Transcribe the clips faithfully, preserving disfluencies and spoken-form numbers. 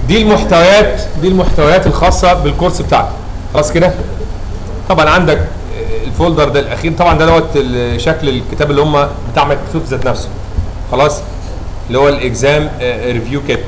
دي المحتويات دي المحتويات الخاصه بالكورس بتاعك. خلاص كده. طبعا عندك الفولدر ده الاخير، طبعا ده دوت شكل الكتاب اللي هم بتاع مايكروسوفت ذات نفسه. خلاص، اللي هو الاكزام ريفيو كيت.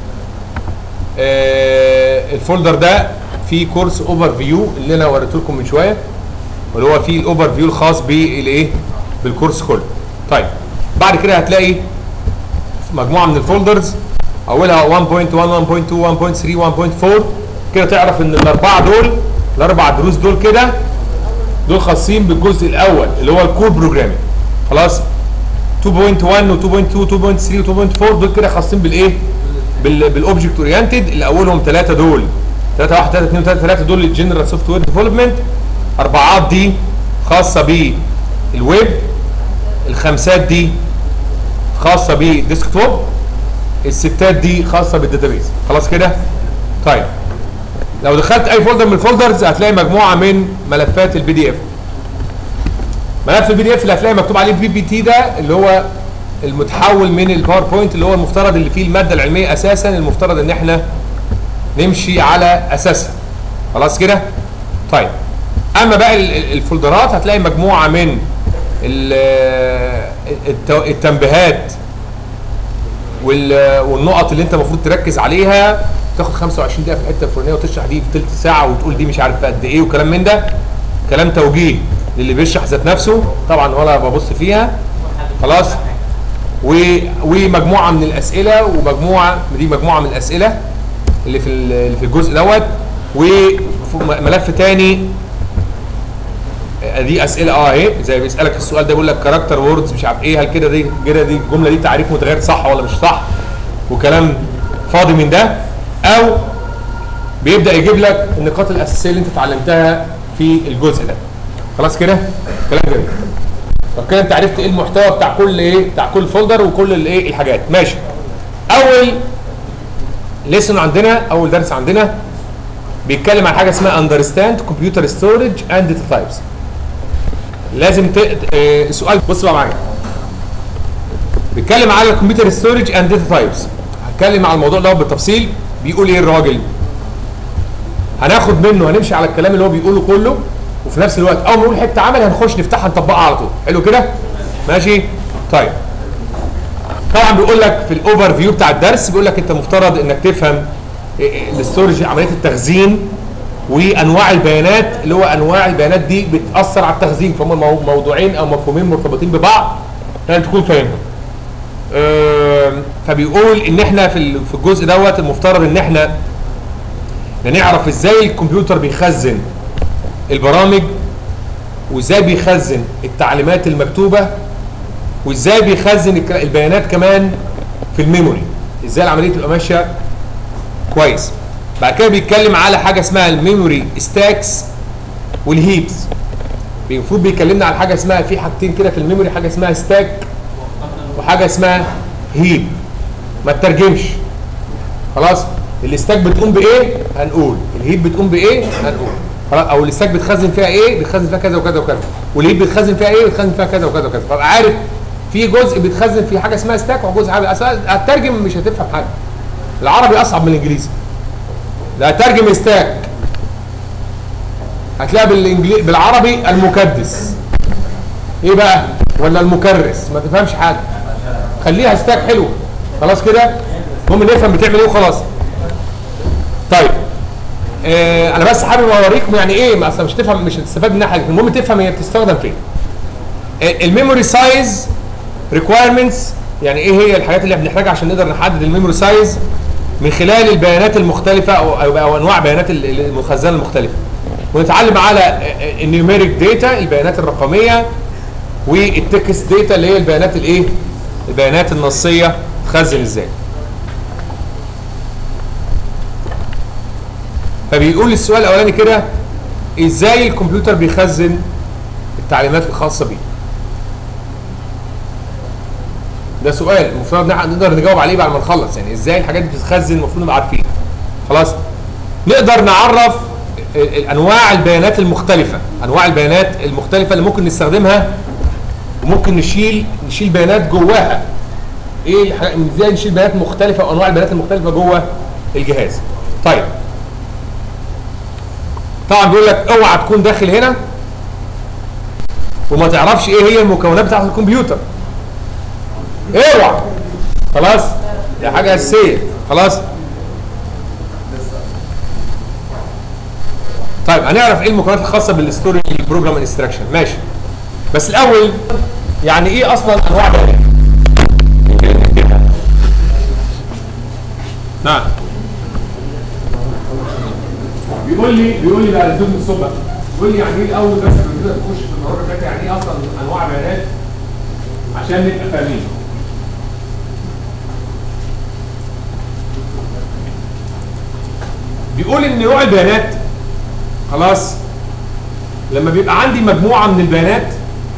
الفولدر ده فيه كورس اوفر فيو اللي انا وريته لكم من شويه، واللي هو فيه الاوفر فيو الخاص بالايه؟ بالكورس كله. طيب بعد كده هتلاقي مجموعه من الفولدرز، اولها واحد نقطة واحد واحد نقطة اتنين واحد نقطة تلاتة واحد نقطة أربعة، كده تعرف ان الاربعه دول الاربع دروس دول كده دول خاصين بالجزء الاول اللي هو الكور بروجرامينج. خلاص، اتنين نقطة واحد و اتنين نقطة اتنين و اتنين نقطة تلاتة و اتنين نقطة أربعة دول كده خاصين بالايه؟ بالاوبجكت اورينتد. اللي اولهم ثلاثه دول ثلاثة واحد ثلاثة اتنين ثلاثة دول الجنرال سوفت وير ديفلوبمنت، اربعات دي خاصه بالويب، الخمسات دي خاصه بالديسكتوب، الستات دي خاصه بالداتابيز. خلاص كده. طيب لو دخلت اي فولدر من الفولدرز هتلاقي مجموعه من ملفات البي دي اف. ملف البي دي اف اللي هتلاقي مكتوب عليه بي بي تي ده اللي هو المتحول من الباوربوينت، اللي هو المفترض اللي فيه الماده العلميه اساسا، المفترض ان احنا نمشي على اساسها. خلاص كده. طيب اما بقى الفولدرات هتلاقي مجموعه من التنبيهات والنقط اللي انت المفروض تركز عليها، تاخد خمسة وعشرين دقيقه في الحته الفلانيه وتشرح دي في ثلث ساعه وتقول دي مش عارف قد ايه وكلام من ده، كلام توجيه للي بيشرح ذات نفسه طبعا ولا ببص فيها. خلاص. ومجموعه من الاسئله، ومجموعه دي مجموعه من الاسئله اللي في اللي في الجزء دوت، وملف ثاني دي اسئله اه اهي زي بيسالك السؤال ده بيقول لك كاركتر ووردز مش عارف ايه، هل كده دي كده دي الجمله دي تعريف متغير صح ولا مش صح، وكلام فاضي من ده، او بيبدا يجيب لك النقاط الاساسيه اللي انت اتعلمتها في الجزء ده. خلاص كده. كلام جميل. طب كده انت عرفت ايه المحتوى بتاع كل ايه بتاع كل فولدر وكل الايه الحاجات. ماشي. اول ليسن عندنا، اول درس عندنا بيتكلم عن حاجه اسمها اندرستاند كمبيوتر ستورج اند داتا تايبس. لازم ت... اه... سؤال بص بقى معايا. بيتكلم على الكمبيوتر ستورج اند داتا تايبس. هتكلم على الموضوع ده بالتفصيل. بيقول ايه الراجل؟ هناخد منه، هنمشي على الكلام اللي هو بيقوله كله، وفي نفس الوقت اول ما نقول حته عمل هنخش نفتحها نطبقها على طول. حلو كده؟ ماشي؟ طيب. طبعا بيقول لك في الاوفر فيو بتاع الدرس بيقول لك انت مفترض انك تفهم الاستورج، عمليه التخزين وانواع البيانات، اللي هو انواع البيانات دي بتاثر على التخزين، فهم موضوعين او مفهومين مرتبطين ببعض لازم تكون فاهمهم. فبيقول ان احنا في في الجزء دوت المفترض ان احنا نعرف ازاي الكمبيوتر بيخزن البرامج، وازاي بيخزن التعليمات المكتوبه، وازاي بيخزن البيانات كمان في الميموري، ازاي العمليه تبقى ماشيه كويس. بعد كده بيتكلم على حاجه اسمها الميموري ستاكس والهيبس. المفروض بيكلمنا على حاجه اسمها، في حاجتين كده في الميموري، حاجه اسمها ستاك وحاجه اسمها هيب. ما تترجمش. خلاص. الستاك بتقوم بايه؟ هنقول. الهيب بتقوم بايه؟ هنقول. خلاص. او الستاك بتخزن فيها ايه؟ بتخزن فيها كذا وكذا وكذا. والهيب بتخزن فيها ايه؟ بتخزن فيها كذا وكذا وكذا. فابقى عارف في جزء بيتخزن في حاجه اسمها ستاك وجزء حاجه. هتترجم مش هتفهم حاجه. العربي اصعب من الانجليزي. لا ترجم ستاك هتلاقي بالانجليزي بالعربي المكدس. ايه بقى؟ ولا المكرس، ما تفهمش حاجه. خليها ستاك حلو. خلاص كده؟ المهم نفهم بتعمل ايه وخلاص. طيب. آه انا بس حابب اوريكم يعني ايه، ما اصلا مش تفهم مش هتستفاد منها حاجه، المهم تفهم هي بتستخدم فين. آه الميموري سايز ريكوايرمنتس، يعني ايه هي الحاجات اللي بنحتاجها عشان نقدر نحدد الميموري سايز من خلال البيانات المختلفه او, أو, أو انواع بيانات المخزنه المختلفه. ونتعلم على النيوميريك داتا البيانات الرقميه، والتكست داتا اللي هي البيانات الايه؟ البيانات النصيه تخزن ازاي. فبيقول السؤال الاولاني كده، ازاي الكمبيوتر بيخزن التعليمات الخاصه بيه؟ ده سؤال المفروض نقدر نجاوب عليه بعد ما نخلص، يعني ازاي الحاجات دي بتتخزن المفروض نبقى عارفين. خلاص. نقدر نعرف انواع البيانات المختلفه، انواع البيانات المختلفه اللي ممكن نستخدمها، وممكن نشيل نشيل بيانات جواها. ايه ازاي نشيل بيانات مختلفه وانواع البيانات المختلفه جوه الجهاز. طيب طبعا بيقول لك اوعى تكون داخل هنا وما تعرفش ايه هي المكونات بتاعت الكمبيوتر. اوعى. خلاص؟ دي حاجه اساسيه. خلاص؟ طيب هنعرف ايه المكونات الخاصه بالستوري بروجرام انستراكشن. ماشي. بس الاول يعني ايه اصلا انواع بيانات؟ نعم. بيقول لي بيقول لي بقى الدكتور الصبح بيقول لي يعني ايه الاول بس كده تخش في الموضوع ده يعني ايه اصلا انواع بيانات عشان نبقى فاهمين. بيقول ان نوع البيانات خلاص لما بيبقى عندي مجموعه من البيانات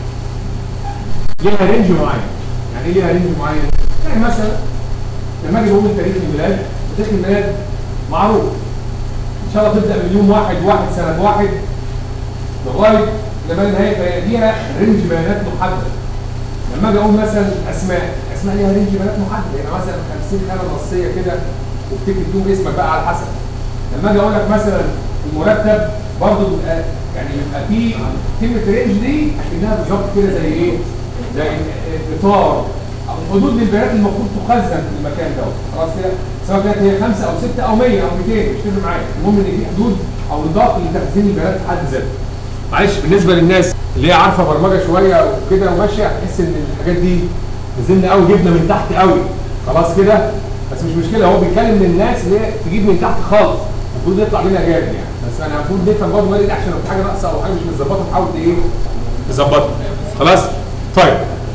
ليها رينج معين. يعني ايه ليها رينج معين؟ يعني مثلا لما اجي بقول تاريخ الميلاد، تاريخ الميلاد معروف ان شاء الله تبدا من يوم واحد واحد سنه واحد لغايه لما النهايه، فهي ليها رينج بيانات محدد. لما اجي اقول مثلا اسماء، اسماء ليها رينج بيانات محدد، يعني مثلا خمسين خانه نصيه كده وبتكتب فيهم اسمك بقى على حسب. لما اجي اقول لك مثلا المرتب برضه بيبقى يعني بيبقى في كلمه رينج دي اكنها بالظبط كده زي ايه؟ زي اطار او حدود للبيانات المفروض تخزن في المكان ده. خلاص كده؟ سواء كانت هي خمسه او سته او مية او مئتين مش تفرق معايا، المهم ان في حدود او نطاق لتخزين البيانات في حد ذاته. معلش بالنسبه للناس اللي هي عارفه برمجه شويه وكده وماشيه هتحس ان الحاجات دي نزلنا قوي جبنا من تحت قوي. خلاص كده؟ بس مش مشكله، هو بيتكلم للناس اللي هي تجيب من تحت خالص، المفروض يطلع منها جامد يعني. بس انا المفروض نفهم برضه ايه عشان لو في حاجه ناقصه او حاجه مش متظبطه تحاول ايه؟ تظبطها. خلاص؟ طيب.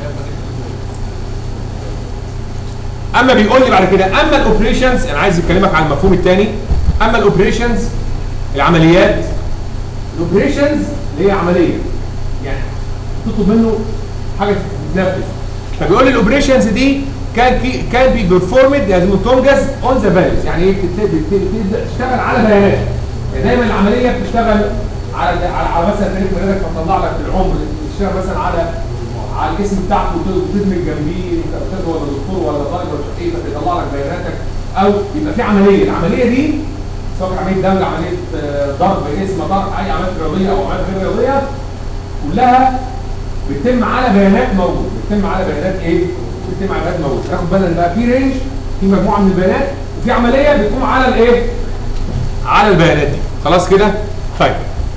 اما بيقول لي بعد كده اما الاوبريشنز، انا عايز اكلمك عن المفهوم الثاني. اما الاوبريشنز العمليات، الاوبريشنز اللي هي عمليه يعني تطلب منه حاجه تتنفذ. فبيقول لي الاوبريشنز دي كان كان بي بيرفورمد لازم تنجز اون ذا فاليوز. يعني ايه؟ بتبدا تشتغل على بيانات. يعني دايما العمليه بتشتغل على على, على مثلا تاريخ ميلادك فتطلع لك العمر، بتشتغل مثلا على على الاسم بتاعك وتدمج جنبيه انت استاذ ولا دكتور ولا طالب ولا ايه، فتطلع لك بياناتك. او يبقى في عمليه، العمليه دي سواء عمليه دمج، عمليه ضرب اسم، ضرب اي عمليه رياضيه او عمليه غير رياضيه، كلها بتتم على بيانات موجود، بتتم على بيانات ايه؟ بتتم على بيانات موجود. ناخد بالنا ان بقى في رينج، في مجموعه من البيانات، وفي عمليه بتقوم على الايه؟ على البيانات دي. خلاص كده؟ طيب.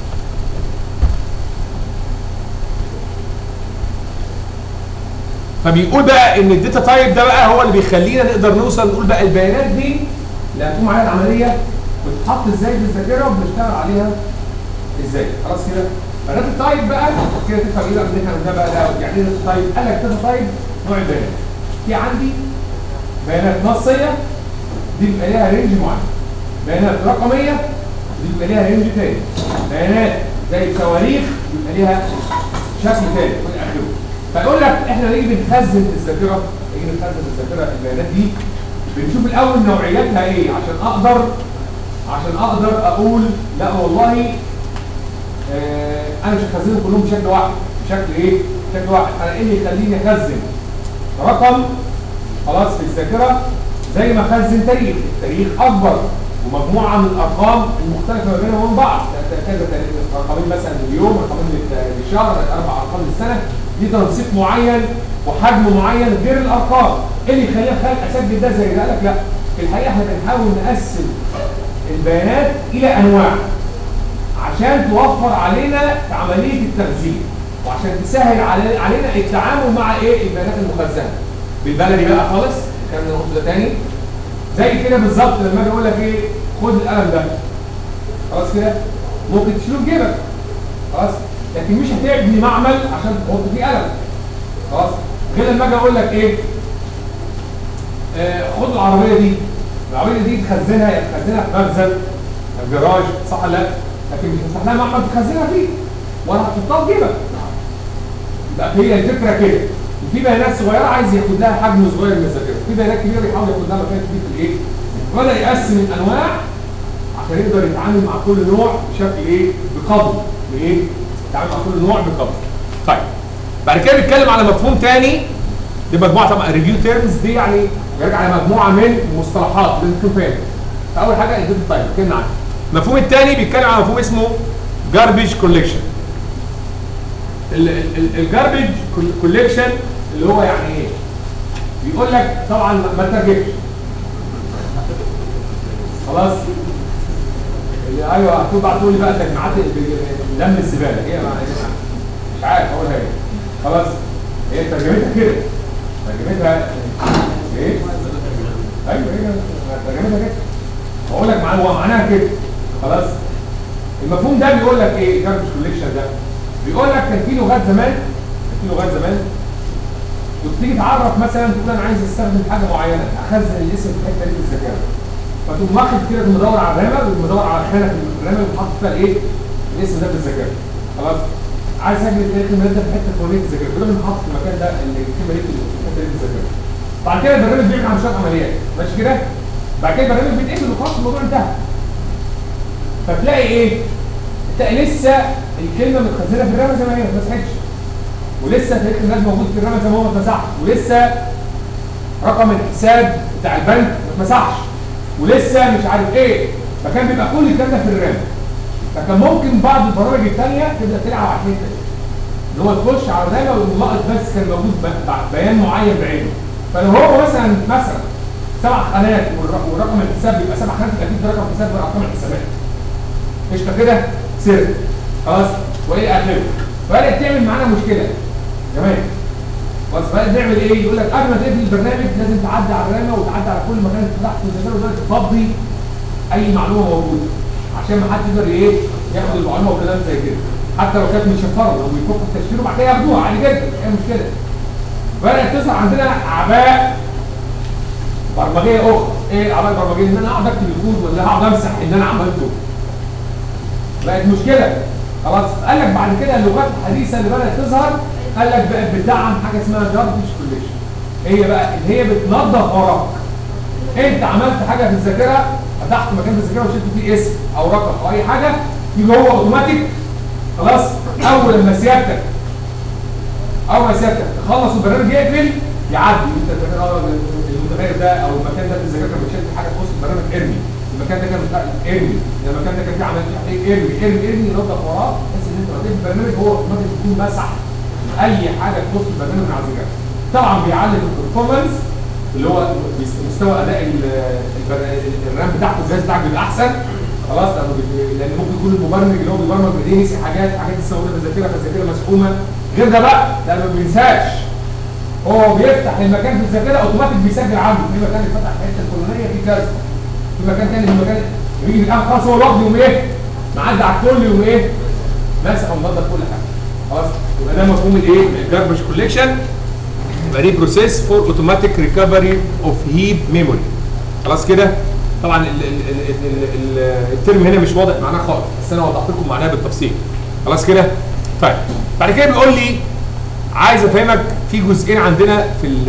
فبيقول بقى ان الداتا تايب ده بقى هو اللي بيخلينا نقدر نوصل نقول بقى البيانات دي اللي هتقوم عليها العمليه بتتحط ازاي في الذاكره وبنشتغل عليها ازاي. خلاص كده؟ فالداتا تايب بقى كده تفهم ايه ان احنا ده بقى ده يعني ايه داتا تايب؟ قال لك داتا تايب نوع البيانات. في عندي بيانات نصيه دي بيبقى ليها رينج معين. بيانات رقميه دي بيبقى ليها رينج تاني. بيانات زي التواريخ بيبقى ليها شكل تاني والى اخره. فيقول لك احنا نيجي بنخزن في الذاكره، نيجي نخزن في الذاكره البيانات دي بنشوف الاول نوعياتها ايه عشان اقدر عشان اقدر اقول لا والله آه انا مش هخزنهم كلهم بشكل واحد. بشكل ايه؟ بشكل واحد. انا ايه اللي يخليني اخزن رقم خلاص في الذاكره زي ما اخزن تاريخ، التاريخ اكبر ومجموعه من الارقام المختلفه ما بينهم وبين بعض، كذا رقمين مثلا لليوم، رقمين للشهر، اربع ارقام للسنه، دي تنسيق معين وحجم معين غير الارقام. ايه اللي يخليني اسجل ده زي ده؟ قال لك لا، في الحقيقه احنا بنحاول نقسم البيانات الى انواع عشان توفر علينا في عمليه التخزين وعشان تسهل علينا التعامل مع ايه؟ البيانات المخزنه. بالبلدي بقى خالص الكلام اللي قلته ده تاني زي كده بالظبط لما اجي اقول لك ايه؟ خد القلم ده. خلاص كده؟ ممكن تشيله في جيبك. خلاص؟ لكن مش هتبني معمل عشان تحط فيه قلم. خلاص؟ غير لما اجي اقول لك ايه؟ آه خد العربيه دي. العربيه دي تخزنها تخزنها في مخزن في جراج، صح ولا لا؟ لكن مش هتفتح لها معمل تخزنها فيه ولا هتحطها في جيبك. يبقى هي الفكره كده. في بيانات صغيره عايز ياخد لها حجم صغير من الذاكره، في بيانات كبيره بيحاول ياخد لها مكان كبير في الايه؟ ولا يقسم الانواع عشان يقدر يتعامل مع كل نوع بشكل ايه؟ بقدر. بايه؟ يتعامل مع كل نوع بقدر. طيب. بعد كده بيتكلم على مفهوم ثاني، دي مجموعه طبعا ريفيو تيرمز، دي يعني بيرجع على مجموعه من المصطلحات لازم تكون فاهم. اول حاجه الداتا تايب اتكلمنا عنها. المفهوم الثاني بيتكلم عن مفهوم اسمه جاربيج كوليكشن. الجاربيج كوليكشن اللي هو يعني ايه؟ بيقول لك طبعا ما ترجمش خلاص. ايوه هتقول بقى تقول لي بقى تجمعات لم الزباله هي مش عارف اقولها ايه. خلاص هي ترجمتها كده، ترجمتها ايه؟ ايوه هي ترجمتها كده. بقول لك هو معناها كده خلاص. المفهوم ده بيقول لك ايه؟ جاربيج كوليكشن ده بيقول لك كان في لغات زمان، كان في لغات زمان كنت تيجي تعرف مثلا تقول انا عايز استخدم حاجه معينه، اخزن الاسم في الحته دي في الذاكره. فتقوم واخد كده مدور على الرامه ومدور على خانه في الرامه وحاطط فيها ايه؟ الاسم ده في الذاكره. خلاص؟ عايز اسجل الكلمه ده في حته فلانيه في الذاكره، كده بنحط في المكان ده الكلمه دي في الحته دي في الذاكره. بعد كده البرنامج بيعمل عمليات عمليات، ماشي كده؟ بعد كده البرنامج بيتقفل وخلاص الموضوع انتهى. فتلاقي ايه؟ تلاقي لسه الكلمه متخزنه في الرامه زي ما هي ما اتمسحتش. ولسه تاريخ الميلاد موجود في الرامه زي ما هو ما اتمسحش، ولسه رقم الحساب بتاع البنك ما اتمسحش، ولسه مش عارف ايه. فكان بيبقى كل الكلام ده في الرام. فكان ممكن بعض البرامج الثانيه تبدا تلعب على الحته دي. ان هو تخش على الرامه والملاحظ بس كان موجود بيان معين بعينه. فلو هو مثلا مثلا سبع خانات والرقم الحساب بيبقى سبع خانات، يبقى اكيد ده رقم حساب ارقام الحسابات. قشطه كده؟ سر خلاص والى اخره. فبدات تعمل معانا مشكله كمان. بس بقى نعمل ايه؟ يقول لك قبل ما تقفل البرنامج لازم تعدي على الرامه وتعدي على كل مكان تحت الذاكره وتقدر تفضي اي معلومه موجوده عشان ما حد يقدر ايه ياخد المعلومه وكلام زي كده. حتى لو كانت مشفره لو بيفك التشفير وبعد كده ياخدوها عادي جدا، ايه المشكله؟ بدات تظهر عندنا اعباء برمجيه اخرى. ايه الاعباء البرمجيه؟ ان انا اقعد اكتب الكود ولا هقعد امسح ان انا عملته. بقت مشكله. خلاص قال لك بعد كده اللغات الحديثه اللي بدات تظهر قال لك بقت بتدعم حاجه اسمها جاربيج كوليكشن. هي بقى اللي هي بتنظف وراك. انت عملت حاجه في الذاكره، فتحت مكان في الذاكره وشلت فيه اسم او رقم او اي حاجه، يجي هو اوتوماتيك. خلاص اول لما سيادتك اول ما سيادتك تخلص البرنامج يقفل يعدي انت المتغير ده او المكان ده في الذاكره كان بتشيل حاجه تخص البرنامج ارمي. المكان ده كان ارمي، المكان ده كان فيه عمليه ايه ارمي ارمي ارمي ينظف وراه بحيث ان انت لو البرنامج هو اوتوماتيك يكون مسح اي حاجه تخص البرنامج من على الذاكره. طبعا بيعلم البرفورمانس اللي هو مستوى اداء الرام بتاعته الجهاز بتاعك بيبقى احسن. خلاص لان ممكن يكون المبرمج اللي هو بيبرمج بايديه نسي حاجات حاجات لسه موجوده في الذاكره فالذاكره مسحومه. غير ده بقى لا ما بينساش، هو بيفتح المكان في الذاكره اوتوماتيك بيسجل عنده في مكان اتفتح في الحته الفلانيه في كذا، في مكان ثاني في مكان يجي في الاخر خلاص هو لوحده يقوم ايه؟ معدي على الكل يقوم ايه؟ ماسح ومنظف كل حاجه. خلاص يبقى ده مفهوم الايه؟ الجاربيج كوليكشن. يبقى دي بروسيس فور اوتوماتيك ريكفري اوف هيب ميموري. خلاص كده؟ طبعا ال ال ال ال الترم هنا مش واضح معناه خالص، بس انا وضحت لكم معناه بالتفصيل. خلاص كده؟ طيب بعد كده بيقول لي عايز افهمك في جزئين عندنا في ال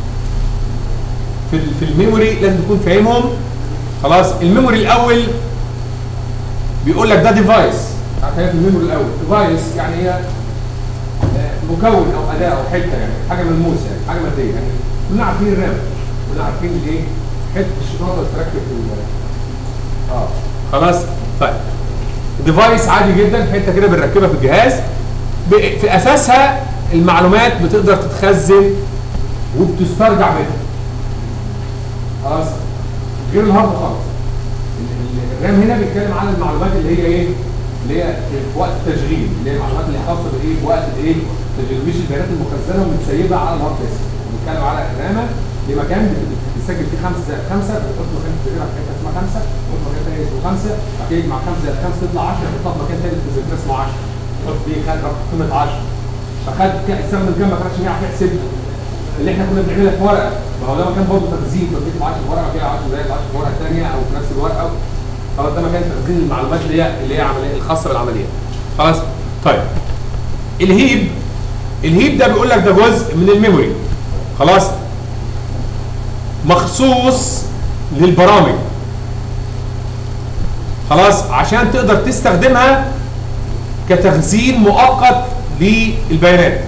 في ال في الميموري لازم تكون فاهمهم. خلاص الميموري الاول بيقول لك ده ديفايس. هتلاقي في الميموري الاول ديفايس يعني هي مكون او اداه او حته يعني حاجه ملموسه يعني حاجه ماديه يعني. كلنا عارفين الرام، كلنا عارفين الايه؟ حته الشنطه اللي تركب في اه خلاص. طيب ديفايس عادي جدا حته كده بنركبها في الجهاز في اساسها المعلومات بتقدر تتخزن وبتسترجع منها. خلاص غير الهارد خالص. الرام هنا بيتكلم على المعلومات اللي هي ايه؟ اللي هي في وقت التشغيل، اللي هي المعلومات اللي خاصه بالايه؟ بوقت الايه؟ التشغيل، مش البيانات المخزنه ومتسيبه على الهارد ديسك. بنتكلم على الرامه دي مكان بتسجل فيه خمسه خمسه بتحط مكان تسجلها في حته اسمها خمسه، وتحط مكان ثاني اسمه خمسه، بعد كده مع خمسه زائد خمسه تطلع عشره، تحط مكان ثاني في الذاكره اسمه عشره، تحط فيه خد قيمه عشره. فخد استخدم كام ما كانش يعرف يحسب اللي احنا كنا بنعملها في ورقه، ما هو ده مكان برضه تخزين، فبتكتب عشره في ورقه كده عشره زائد عشره في ورقه ثانيه او في نفس الورقه. خلاص ده مكان تخزين المعلومات اللي هي اللي هي عمليه الخاصه بالعمليه. خلاص طيب الهيب الهيب ده بيقول لك ده جزء من الميموري. خلاص مخصوص للبرامج. خلاص عشان تقدر تستخدمها كتخزين مؤقت للبيانات.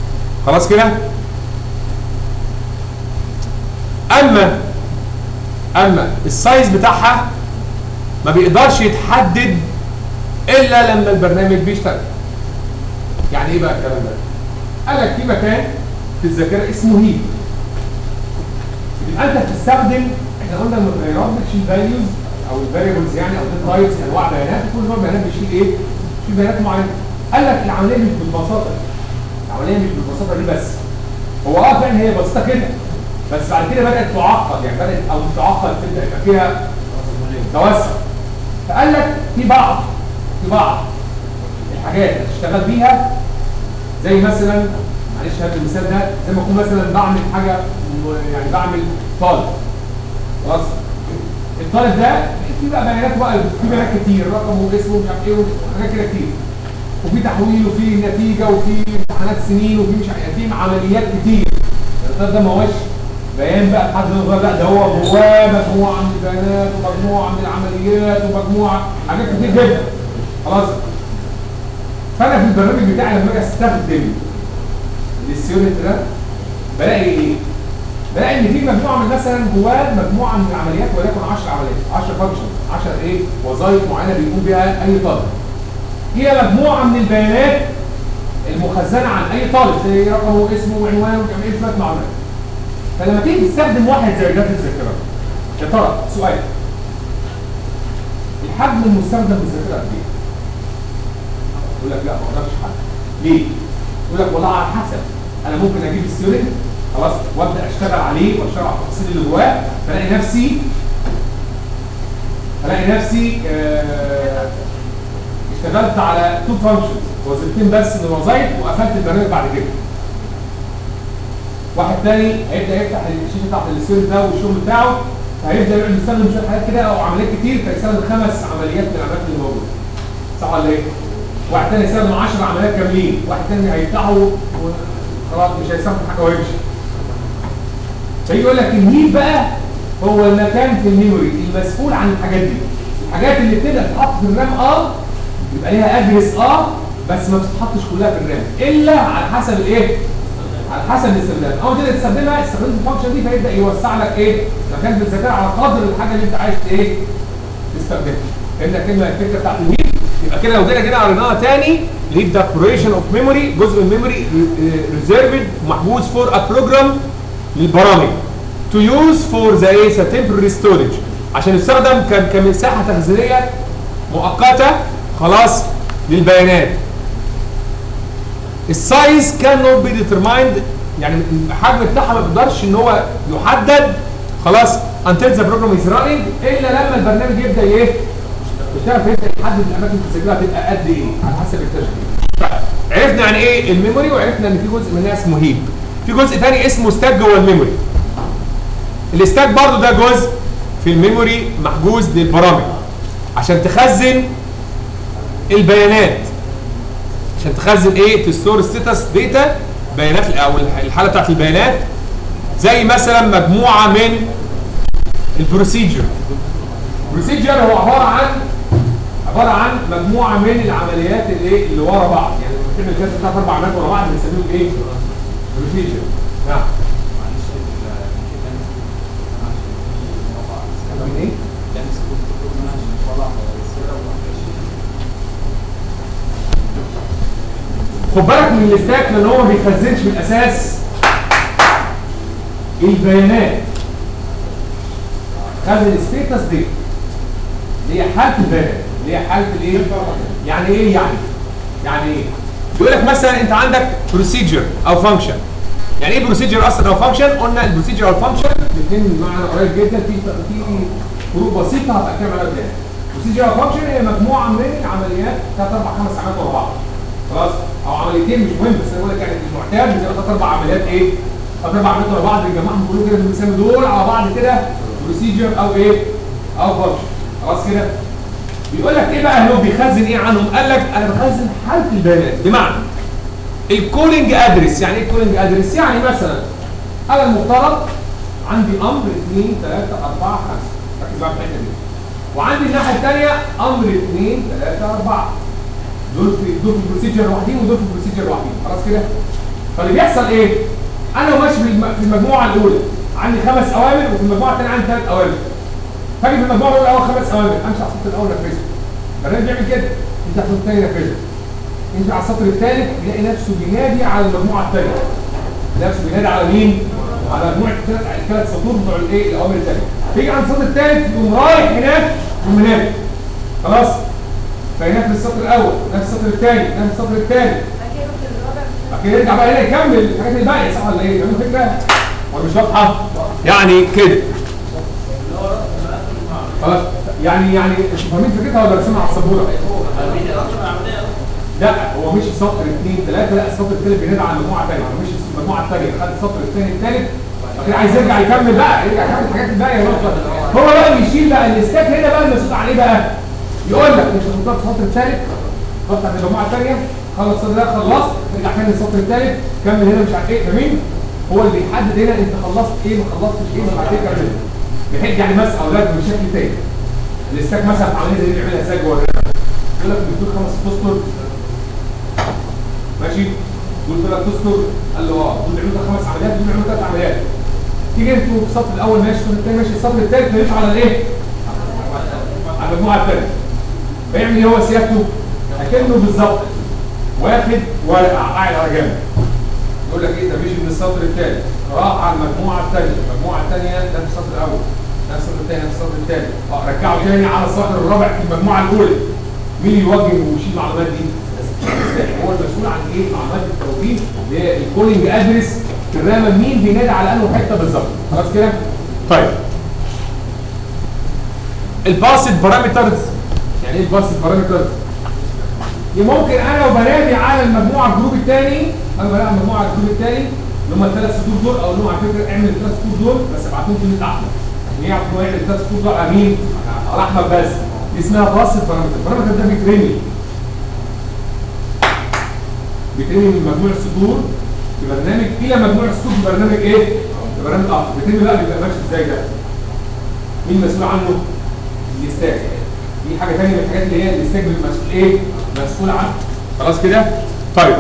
خلاص كده؟ اما اما السايز بتاعها ما بيقدرش يتحدد الا لما البرنامج بيشتغل. يعني ايه بقى الكلام ده؟ قال لك في مكان في الذاكره اسمه هيب. يبقى انت بتستخدم، احنا قلنا المتغيرات بتشيل فاليوز او الفاريبلز يعني او داتا تايبس انواع بيانات، كل نوع بيانات بيشيل ايه؟ بيشيل بيانات معينه. قال لك العمليه مش بالبساطه دي. العمليه مش بالبساطه دي بس. هو اه فعلا هي بسيطه كده، بس بعد كده بدات تعقد، يعني بدات او تعقد تبدا يبقى فيها توسع. فقال لك في بعض في بعض الحاجات اللي تشتغل بيها، زي مثلا معلش هذا المثال ده زي ما اكون مثلا بعمل حاجه، يعني بعمل طالب خلاص. الطالب ده في بقى بيانات بقى، في بيانات كتير، رقم واسمه ومش عارف ايه وحاجات كده كتير، وفي تحويل وفي نتيجه وفي امتحانات سنين وفي مش عارف، في عمليات كتير. الطالب ده ما هوش بيان بقى لحد ما لا، ده هو جواه مجموعه من البيانات ومجموعه من العمليات ومجموعه حاجات كتير جدا خلاص. فانا في البرنامج بتاعي لما اجي استخدم السيونت ده بلاقي ايه؟ بلاقي ان في مجموعه من مثلا جواه مجموعه من العمليات، وليكن عشر عمليات، عشر فانكشنز، عشر ايه؟ وظائف معينه بيقوم بها اي طالب. هي مجموعه من البيانات المخزنه عن اي طالب، زي رقمه واسمه وعنوانه وجميع شويه معلومات. فلما تيجي تستخدم واحد زي ده في الذاكره، يا ترى سؤال، الحجم المستخدم في الذاكره قد ايه؟ يقول لك لا ما اقدرش حد. ليه؟ يقول لك والله على حسب، انا ممكن اجيب السيونت خلاص وابدا اشتغل عليه واشتغل على التفاصيل اللي جواه، فلاقي نفسي فلاقي نفسي آه اشتغلت على تو فانكشنز، وظيفتين بس من الوظائف، وقفلت البرنامج بعد كده. واحد تاني هيبدا يفتح الشاشه بتاعت السيونت ده والشغل بتاعه، فهيبدا يقعد يستخدم شويه حاجات كده او عمليات كتير، فيستخدم خمس عمليات من العمليات اللي موجوده. صح ولا ايه؟ واحد تاني يستخدم عشر عمليات كاملين، واحد تاني هيفتحه وخلاص مش هيستخدم حاجه ويمشي. فيجي يقول لك الهيب بقى هو المكان في الميموري المسؤول عن الحاجات دي. الحاجات اللي بتبدا تتحط في الرام اه يبقى ليها ادرس اه بس ما بتتحطش كلها في الرام الا على حسب الايه؟ على حسب الاستخدام. اول ما تبدا تستخدمها استخدمت الفانكشن دي فيبدا يوسع لك ايه؟ مكان في الذاكره على قدر الحاجه اللي انت عايز ايه؟ تستخدمها. فهمنا كلمه الفكره بتاعت الهيب؟ يبقى كده لو جينا كده قريناها تاني، الهيب ده كوريشن اوف ميموري، جزء من الميموري ريزيرفد محجوز فور ا بروجرام للبرامج to use for the ايه temporary storage، عشان يستخدم كمساحه تخزينيه مؤقته خلاص للبيانات. السايز كان نوت بي ديترمايند، يعني الحجم بتاعها ما بيقدرش ان هو يحدد خلاص until the program is running، الا لما البرنامج يبدا ايه؟ يشتغل، فيبدا يحدد الاماكن في الذاكره هتبقى قد ايه على حسب التشغيل. عرفنا يعني ايه الميموري، وعرفنا ان في جزء منها اسمه هيب. في جزء ثاني اسمه ستاك جوه الميموري. الستاك برضو ده جزء في الميموري محجوز للبرامج عشان تخزن البيانات، عشان تخزن ايه؟ تستور ستاتس داتا، بيانات او الحاله بتاعت البيانات، زي مثلا مجموعه من البروسيجر. البروسيجر هو عباره عن عباره عن مجموعه من العمليات اللي اللي ورا بعض، يعني لما تعمل كده ثلاث اربع عمليات ورا بعض بنسميهم ايه؟ بروسيجر. نعم. ايه؟ خد بالك من الستاك لان هو ما بيخزنش من الاساس البيانات، خزن الستيتس دي اللي هي حاله البيانات، اللي هي حاله الايه؟ يعني ايه يعني؟ يعني ايه؟ بيقول لك مثلا انت عندك بروسيجر او فانكشن. يعني ايه بروسيجر اصلا او فانكشن؟ قلنا البروسيجر او الفانكشن الاثنين معنى قريب جدا، في في فروق بسيطه هبقى اتكلم عليها قدام. بروسيجر او فانكشن هي مجموعه من العمليات ثلاث اربع خمس عمليات ورا بعض خلاص، او عمليتين مش مهم، بس انا بقول لك يعني المعتاد بيبقى ثلاث اربع عمليات ايه؟ ثلاث اربع عمليات ورا بعض بنجمعهم كلهم كده بنسمي دول على بعض كده بروسيجر او ايه؟ او فانكشن خلاص كده. بيقول لك ايه بقى هو بيخزن ايه عنهم؟ قال لك انا بخزن حاله البيانات، بمعنى الكولينج ادرس. يعني ايه الكولينج ادرس؟ يعني مثلا انا المفترض عندي امر اثنين ثلاثة أربعة خمسة، ركز بقى في الحته دي. وعندي الناحيه الثانيه امر اثنين ثلاثة أربعة، دول في دول في البروسيجر لوحدين ودول في البروسيجر لوحدين خلاص كده. فاللي بيحصل ايه؟ انا ماشي في المجموعه الاولى عندي خمس اوامر، وفي المجموعه الثانيه عندي ثلاث اوامر. فاجي في المجموعه الاول خمس اوامر، امشي على السطر الاول نفذه. البرنامج بيعمل كده، انت على السطر الثاني نفذه. انت على السطر الثالث يلاقي نفسه بينادي على المجموعه الثانيه. نفسه بينادي على مين؟ على مجموعه الثلاث سطور بتوع الايه؟ الاوامر الثانيه. تيجي عند السطر الثالث يقوم رايح هناك يقوم منادي. خلاص؟ فينفذ السطر الاول، نفس السطر الثاني، نفس السطر الثالث. بعد كده يرجع بقى هنا يكمل الحاجات الباقيه، صح ولا ايه؟ فاهمين الفكره؟ ولا مش واضحه؟ يعني كده. خلاص؟ يعني يعني انتوا فاهمين فكرتها ولا رسمها على السبوره؟ لا هو مش سطر اثنين ثلاثه، لا السطر الثالث بينادي على المجموعه الثانيه، مش المجموعه الثانيه، خد السطر الثاني الثالث، بعد عايز يرجع يكمل بقى، يرجع يكمل الحاجات الباقيه. هو بقى بيشيل بقى الاستاك هنا بقى المسؤول عليه بقى. يقول لك انت خلصت السطر الثالث، خلصت على المجموعه الثانيه، خلص السطر ده خلصت، ارجع تاني للسطر الثالث، كمل هنا مش عارف ايه، فاهمين؟ هو اللي بيحدد هنا انت خلصت ايه ما خلصتش ايه وبعد كده كمل. بيحب يعني مثلا اولاد بشكل تاني. الاستاك مثلا عمليه دي بيعملها ازاي جوه الرام؟ يقول لك الدكتور خمس اسطر ماشي؟ دول ثلاث اسطر، قال له اه دول بيعملوا خمس عمليات، دول بيعملوا ثلاث عمليات. تيجي انتوا في السطر الاول ماشي، السطر الثاني ماشي، السطر الثالث ماشي على الايه؟ على المجموعه الثانيه. فيعمل ايه هو سيادته؟ اكنه بالظبط واخد ورقه قاعد على جنب. يقول لك ايه ده مشي من السطر الثالث راح على المجموعه الثانيه، المجموعه الثانيه نفس السطر الاول، نفس السطر الثاني، نفس السطر الثالث، اه رجعه تاني على السطر الرابع في المجموعه الاولى. مين يوجه ويشيل المعلومات دي؟ هو المسؤول عن ايه؟ معلومات التوجيه اللي هي الكولينج ادرس في الرامه، مين بينادي على انه حته بالظبط. خلاص كده؟ طيب الباسد بارامترز، يعني ايه الباسد بارامترز؟ ممكن انا وبنادي على المجموعه الجروب الثاني، انا بلاقي المجموعه الجروب الثاني اللي هم الثلاث سطور دول، اقول لهم على فكره اعمل الثلاث سطور دول بس ابعتهم كلمه احمد عشان يعرفوا يعمل الثلاث سطور دول على مين؟ على احمد بس. دي اسمها باسد بارامتر. البارامتر ده بيترمي بيترمي من مجموع السطور في برنامج الى مجموع السطور في برنامج ايه؟ في برنامج اخر. بيترمي بقى بيبقى ماشي ازاي ده؟ مين مسؤول عنه؟ الاستاك. دي حاجه ثانيه من الحاجات اللي هي الاستاك مسؤول ايه؟ مسؤول عنه. خلاص كده؟ طيب.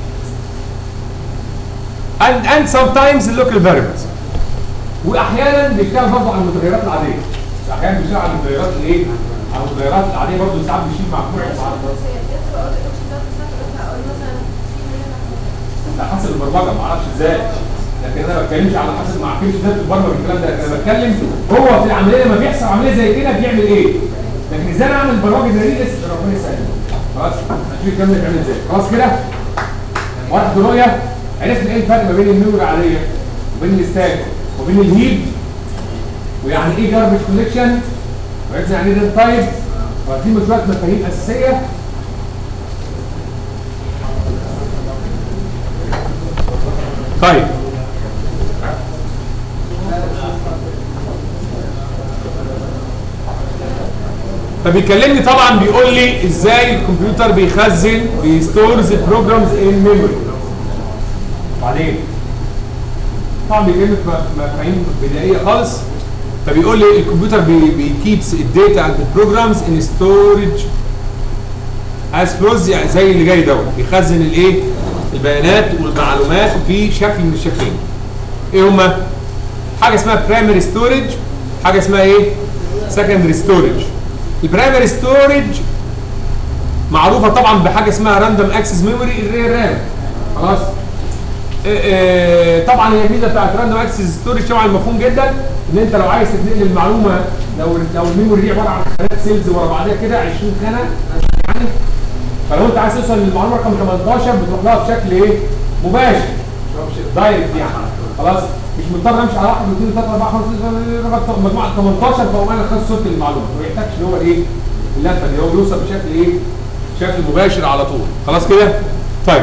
and and sometimes local variables. واحيانا بيشتغل برضه على المتغيرات العاديه. احيانا بيشتغل على المتغيرات الايه؟ على المتغيرات العاديه برضه ساعات بيشيل مجموعه ساعات. على حسب البرمجه ما اعرفش ازاي، لكن انا ما بتكلمش على حسب ما اعرفش ازاي البرمجه الكلام ده، انا بتكلم هو في العمليه لما بيحصل عمليه زي كده بيعمل ايه؟ لكن ازاي انا اعمل برمجه زي دي لسه ربنا يسهل. خلاص؟ هنشوف الكلام ده بيعمل ازاي. خلاص كده؟ واحد رؤيه عرفنا ايه الفرق ما بين الميموري العاديه وبين الستاك وبين الهيب، ويعني ايه جاربج كوليكشن، وعرفنا يعني ايه داتا تايب، وعارفين شويه مفاهيم اساسيه. طيب فبيكلمني طبعا بيقول لي ازاي الكمبيوتر بيخزن بيستورز البروجرامز ان ميموري. بعدين طبعا بيكلمني مفاهيم بدائيه خالص، فبيقول لي الكمبيوتر بيكيبس الداتا اند البروجرامز ان ستورج از فلوز، يعني زي اللي جاي دوت بيخزن الايه؟ البيانات والمعلومات في شكل من الشكلين. ايه هما؟ حاجه اسمها برايمري ستورج، حاجه اسمها ايه؟ سكندري ستورج. البرايمري ستورج معروفه طبعا بحاجه اسمها راندوم اكسس ميموري اللي هي الرام. خلاص؟ إيه إيه طبعا هي الميزه بتاعت راندوم اكسس ستورج طبعا مفهوم جدا ان انت لو عايز تنقل المعلومه، لو لو الميموري دي عباره عن خانات سيلز ورا بعضها كده عشرين خانه يعني، فلو انت عايز توصل للمعلومه رقم ثمانية عشر بتروح لها بشكل ايه؟ مباشر، مش دايركت يعني. خلاص؟ مش مضطر امشي على واحد واثنين وثلاثه اربعه خمسه مجموعه ثمانية عشر فاقوم انا خدت صوره المعلومه، ما يحتاجش اللي هو الايه؟ اللفه دي، هو بيوصل بشكل ايه؟ بشكل مباشر على طول. خلاص كده؟ طيب.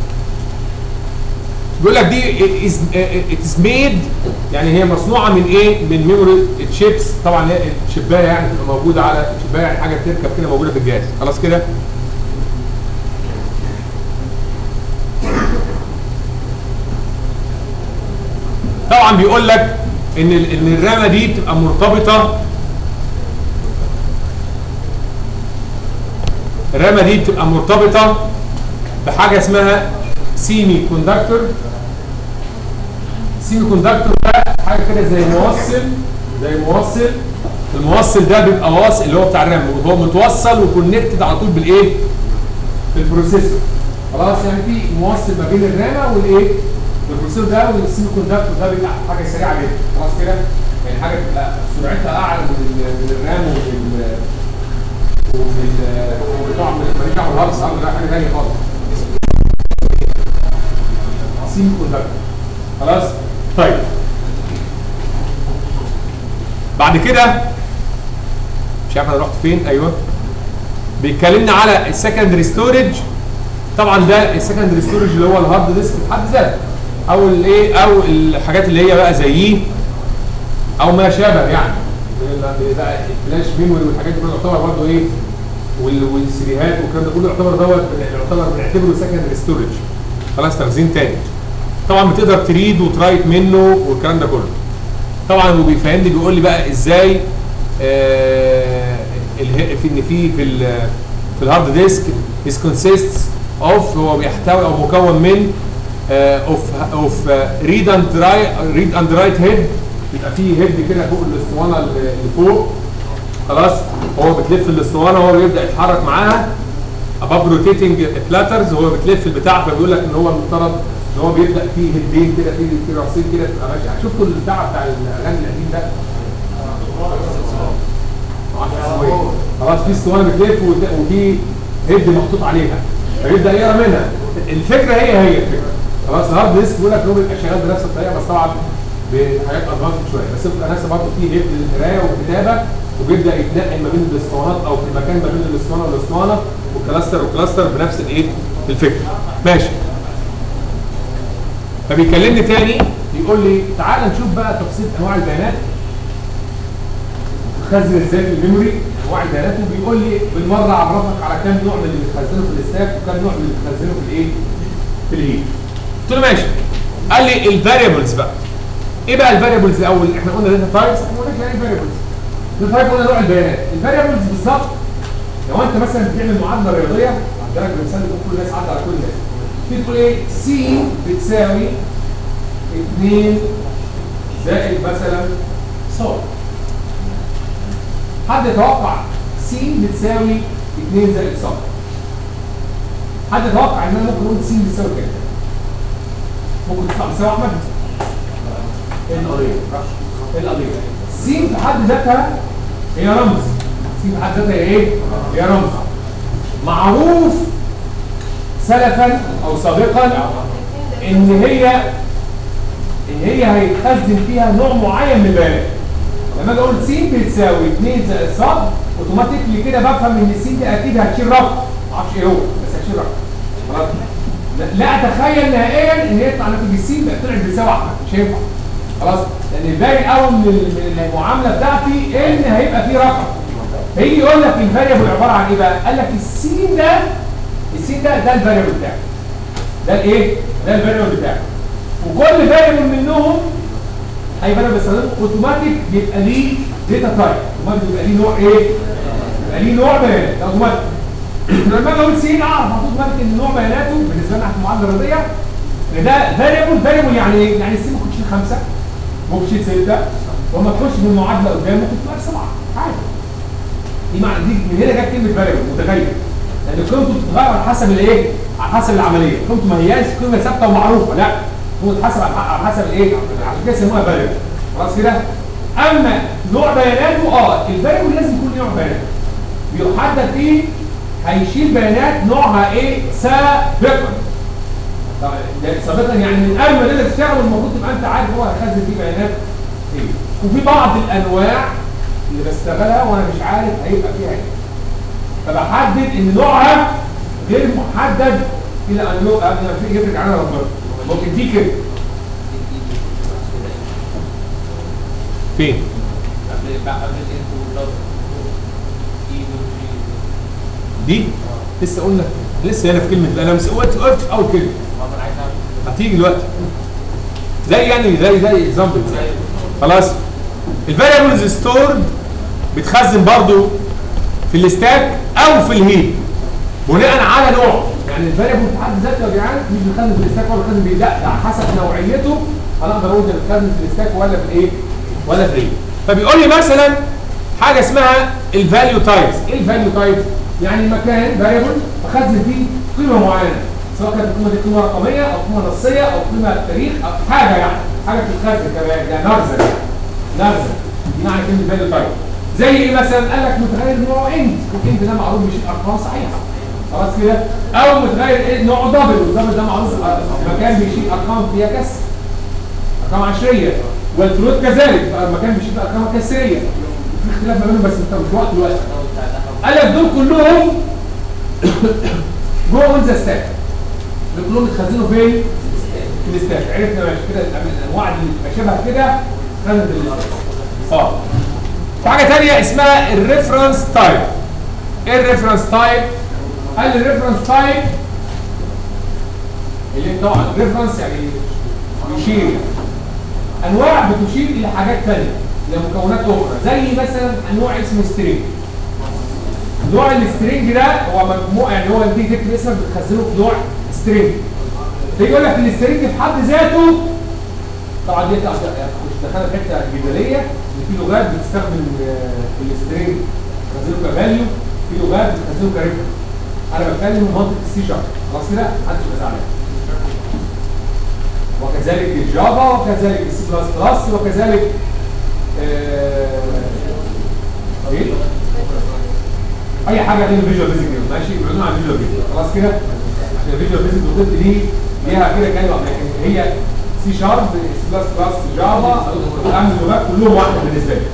بيقول لك دي اتس ميد، يعني هي مصنوعه من ايه؟ من ميموري تشيبس، طبعا هي الشبايه يعني بتبقى موجوده على الشبايه، يعني حاجه بتركب كده موجوده في الجهاز. خلاص كده؟ طبعا بيقول لك ان ان الرامه دي بتبقى مرتبطه، الرامه دي بتبقى مرتبطه بحاجه اسمها سيمي كوندكتور. سيمي كوندكتور ده حاجه كده زي موصل، زي موصل الموصل ده بيبقى واصل اللي هو بتاع الرام، هو متوصل وكونكتد على طول بالايه؟ بالبروسيسور. خلاص يعني في موصل ما بين الرامه والايه؟ والبروسيسور ده والسيمي كوندكتور ده بيبقى حاجه سريعه جدا. خلاص كده؟ يعني حاجه بتبقى سرعتها اعلى من من الرام ومن ومن طبعا من المريكا والهارد ده حاجه ثانيه خالص. سيمي كوندكتور. خلاص؟ طيب. بعد كده مش عارف انا رحت فين. ايوه بيتكلمنا على السكندري ستورج. طبعا ده السكندري ستورج اللي هو الهارد ديسك في حد ذاته او الايه او الحاجات اللي هي بقى زيه او ما شابه يعني الفلاش ميموري والحاجات دي تعتبر برضه ايه والسيديهات والكلام ده كله يعتبر دوت يعتبر بنعتبره سكندري ستورج. خلاص تخزين تاني. طبعا بتقدر تريد وترايت منه والكلام ده كله. طبعا هو بيفهمني بيقول لي بقى ازاي آه في ان في في في الهارد ديسك is consists of هو بيحتوي او مكون من اوف اوف ريد اند رايت ريد اند رايت هيد. يبقى فيه هيد كده فوق الاسطوانه اللي فوق. خلاص هو بتلف الاسطوانه وهو بيبدا يتحرك معاها above rotating platters. هو بتلف البتاع فبيقول لك ان هو المفترض ان هو بيبدا فيه هيدين كده في في رصيد كده تبقى ماشيه. شفتوا البتاع بتاع الاغاني القديم ده؟ خلاص في اسطوانه بتلف وفي هيد محطوط عليها فيبدا يقرا منها. الفكره هي هي الفكره. خلاص الهارد ديسك بيقول لك هو بيبقى شغال بنفس الطريقه بس طبعا بحاجات ادفانسد شويه بس بتبقى نفس برضه في هيد للقرايه والكتابه وبيبدا يتنقل ما بين الاسطوانات او في المكان ما بين الاسطوانه والاسطوانه والكلاستر والكلاستر بنفس الايه؟ الفكره. ماشي. فبيكلمني تاني يقول لي تعال نشوف بقى تفصيل انواع البيانات تخزن ازاي في الميموري انواع البيانات. وبيقول لي بالمره اعرفك على كام نوع من اللي بتخزنه في الستاك وكام نوع من اللي بتخزنه في الايه؟ في الهيب. قلت له ماشي. قال لي الفاريبلز بقى. ايه بقى الفاريبلز الاول؟ احنا قلنا داتا تايبس احنا قلنا يعني فاريبلز. داتا تايب قلنا نوع البيانات. الفاريبلز بالظبط لو انت مثلا بتعمل معادله رياضيه عندك مثال كل الناس عدى على كل الناس. في تقول ايه؟ س بتساوي اتنين زائد مثلا ص. حد يتوقع س بتساوي اتنين زائد ص؟ حد يتوقع ان انا ممكن اقول س بتساوي كام؟ ممكن تطلع بتساوي احمد؟ ايه القضيه؟ ايه القضيه؟ س في حد ذاتها هي رمز. س في حد ذاتها ايه؟ هي رمز. معروف سلفا او سابقا ان هي ان هي هيتخزن فيها نوع معين من البيانات. لما اجي اقول س بتساوي اتنين زائد ص اوتوماتيكلي كده بفهم ان الس دي اكيد هتشيل رقم. ما اعرفش ايه هو بس هتشيل رقم. خلاص؟ لا اتخيل نهائيا ان يطلع ناتج الس طلعت بتساوي احمد. مش هينفع. خلاص؟ لان الباقي الاول من المعامله بتاعتي ان هيبقى فيه رقم. هيجي يقول لك الفاريبل عباره عن ايه بقى؟ قال لك الس ده الس ده ده الفاريبل بتاعك. ده الايه؟ ده الفاريبل بتاعك. وكل فاريبل منهم اي فاريبل بستخدمه اوتوماتيك بيبقى ليه داتا تايب. اوتوماتيك بيبقى ليه نوع ايه؟ بيبقى ليه نوع بيانات. ده اوتوماتيك. لما اجي اقول س اعرف اوتوماتيك ان نوع بياناته بالنسبه لنا في المعادله الرياضيه ان ده فاريبل. فاريبل يعني ايه؟ يعني الس ممكن تشيل خمسه ممكن تشيل سته وما تخش في المعادله قدام ممكن تبقى سبعه عادي. دي مع دي من هنا جت كلمه فاريبل متغير. لان قيمته بتتغير على حسب الايه؟ على حسب العمليه. قيمته ما هياش قيمه ثابته ومعروفه لا. هو بتتحسب على حسب الايه؟ عشان كده سموها فاريبل. خلاص كده؟ اما نوع بياناته اه الفاريبل لازم يكون نوع بيانات. بيحدد فيه هيشيل بيانات نوعها ايه؟ سابقا. طبعا سابقا يعني من قبل ما تقدر تشتغل المفروض تبقى انت عارف هو هيخزن فيه بيانات ايه. وفي بعض الانواع اللي بشتغلها وانا مش عارف هيبقى فيها ايه. فبحدد ان نوعها غير محدد الى ان يفرق عنها ربنا. ممكن دي كده. فين؟ دي لسه قلنا لسه هنا في كلمه انا وقفت وقفت في اول كلمه هتيجي دلوقتي زي يعني زي زي اكزامبل خلاص. الفاريبلز ستورد بتخزن برضو في الستاك او في الهيب بناء على نوع. يعني الفاريبل في حد ذاته يا جدعان مش بيتخزن في الستاك ولا بيتخزن في لا على حسب نوعيته. انا اقدر اقول ده بيتخزن في الستاك ولا في ايه ولا في ايه. فبيقول لي مثلا حاجه اسمها الفاليو تايبس. ايه الفاليو تايبس؟ يعني مكان فاريبل بخزن فيه قيمه معينه، سواء كانت القيمه دي قيمه رقميه او قيمه نصيه او قيمه تاريخ او حاجه، يعني حاجه بتتخزن كمان، يعني نرزه يعني نرزه دي معنى كلمه فاليو تايب. زي ايه مثلا؟ قال لك متغير نوعه انت، الانت ده معروف بيشيل ارقام صحيحه خلاص كده، او متغير ايه نوعه دبل، والدبل ده معروف مكان بيشيل ارقام فيها كسر، ارقام عشريه، والفلوت كذلك مكان بيشيل ارقام كسريه، في اختلاف ما بينهم بس انت مش وقت الوقت. قال لك دول كلهم جوه اون ذا ستاك، دول كلهم بيتخزنوا فين؟ في الستاك. عرفنا ماشي كده الانواع اللي بتبقى شبه كده خزنت في الستاك. اه في حاجه ثانيه اسمها الريفرنس تايب. ايه الريفرنس تايب؟ قال الريفرنس تايب اللي طبعا الريفرنس يعني يشير، انواع بتشير الى حاجات ثانيه، الى مكونات اخرى، زي مثلا نوع اسمه سترينج. نوع السترينج ده هو مجموعه، يعني هو اللي تكتب اسمك بتخزنه في نوع سترينج. تيجي يقول لك السترينج في حد ذاته، طبعا دي مش دخلنا في حته جدليه ان في لغات بتستخدم السترينج بتخزنه كفاليو، في لغات بتخزنه كريفرنس. انا بتكلم من منطق السي شارب خلاص كده، محدش يبقى زعلان. وكذلك الجافا وكذلك السي بلس بلس وكذلك آه ايه؟ اي حاجه غير الفيجوال بيزك ماشي، بعدين عن الفيجوال بيزك خلاص كده، عشان الفيجوال بيزك بالضبط دي ليها كده كلمه، لكن هي سي شارب سي بلس بلس جافا اهم اللغات كلهم واحد بالنسبه لي.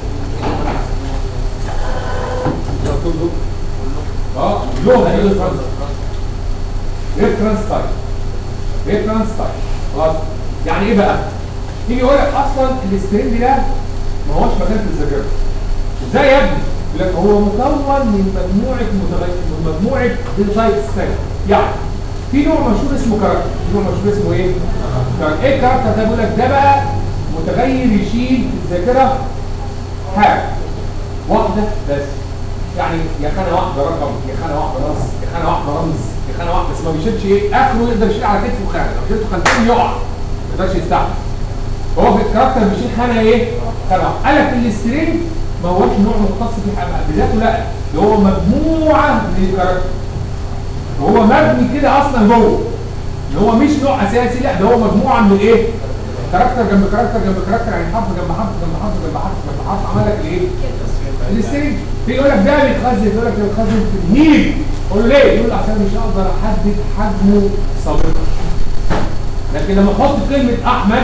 اه لغه ايه الفرق؟ ريفرنس تايب. ريفرنس تايب خلاص. يعني ايه بقى؟ يجي يقول لك اصلا السترينج ده ما هوش مكان في الذاكره. ازاي يا ابني؟ يقول لك هو مكون من مجموعه متغير من مجموعه تايبس ثانيه. يعني في نوع مشهور اسمه كاركتر، نوع مشهور اسمه ايه؟ كاركتر. ايه الكاركتر ده؟ بيقول لك ده بقى متغير يشيل في الذاكره حاجه واحده بس. يعني يا خانه واحده رقم، يا خانه واحده نص، يا خانه واحده رمز، يا خانه واحده، بس ما بيشيلش ايه؟ اخره يقدر يشيل على كتفه خانه، لو شلته خانتين يقع ما يقدرش يستحمل. هو في الكاركتر بيشيل خانه ايه؟ خانه واحده. قال لك السترينج ما هوش نوع مختص في بذاته، لا ده هو مجموعه من الكاركتر. هو مبني كده اصلا جوه. ان هو مش نوع اساسي، لا ده هو مجموعه من الايه؟ كاركتر جنب كاركتر جنب كاركتر، يعني حرف جنب حرف جنب حرف جنب حرف جنب حرف، عمل لك الايه؟ السترينج. في يقول لك ده بيتخزن، يقول لك ده بيتخزن في الهيب. قول له ليه؟ يقول عشان مش هقدر احدد حجمه سابقا. لكن لما احط كلمه احمد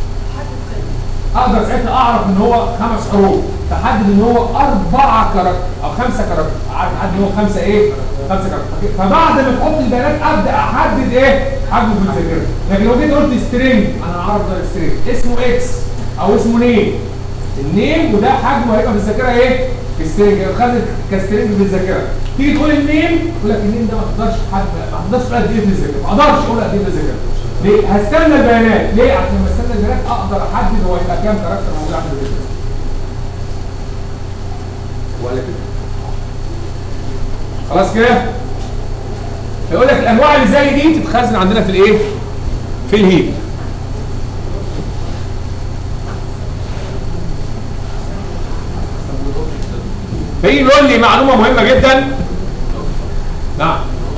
اقدر ساعتها اعرف ان هو خمس حروف، فحدد ان هو اربعه كاركتر او خمسه كاركتر، اعرف احدد ان هو خمسه ايه؟ خمسه كاركتر. فبعد ما تحط البيانات ابدا احدد ايه؟ حجمه في الذاكره. لكن لو جيت قلت سترينج انا هعرف ده سترينج اسمه اكس او اسمه نيم. النيم وده حجمه هيبقى في الذاكره ايه؟ في السترينج، خدت كسترينج في الذاكره. تيجي تقول النيم يقول لك النيم ده ما تقدرش حد ما تقدرش تقول قد ايه في الذاكره، ما اقدرش اقول قد ايه في الذاكره. ليه؟ هستنى البيانات، ليه؟ عشان لما استنى البيانات اقدر احدد هو يبقى كام كاركتر موجود عند الذاكره. ولا كده؟ خلاص كده؟ فيقول لك الانواع اللي زي دي تتخزن عندنا في الايه؟ في الهيب. فيجي يقول لي معلومه مهمه جدا. نعم.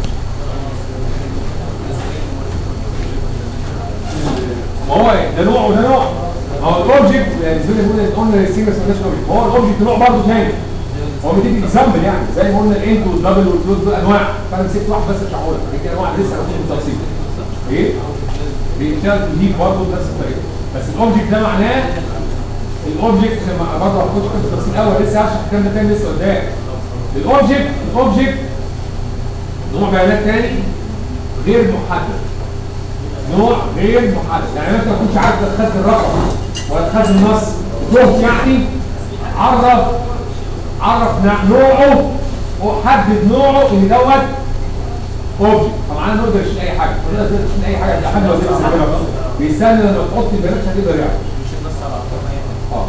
ما هو ده نوع وده نوع. ما هو الاوبجكت يعني زي ما قلنا قلنا السينجل سيجنيشن اوبجكت، هو الاوبجكت نوع برضه ثاني. هو بيديك اكزامبل يعني زي ما قلنا الانت والدبل والفلوت دول انواع، فانا مسكت واحد بس اشرحه لك، دي انواع لسه هناخدها بالتفصيل. ايه؟ بيشتغل في الهيب برضه بنفس الطريقه، بس الاوبجكت ده معناه الاوبجكت برضه هنخش في التفصيل الاول، لسه هشرح الكلام ده تاني لسه قدام. الاوبجكت الاوبجكت نوع بيانات تاني غير محدد. نوع غير محدد، يعني انت ما تكونش عارف تخزن رقم ولا تخزن نص، تهت يعني عرف عرف نوعه وحدد نوعه ان دوت اوبجكت. طبعا انا نقدر نشيل اي حاجه، نقدر نشيل اي حاجه، ده حاجه وزير السيرفر بيستنى لما تحط البيانات مش هتقدر يعرف. مش النص على اه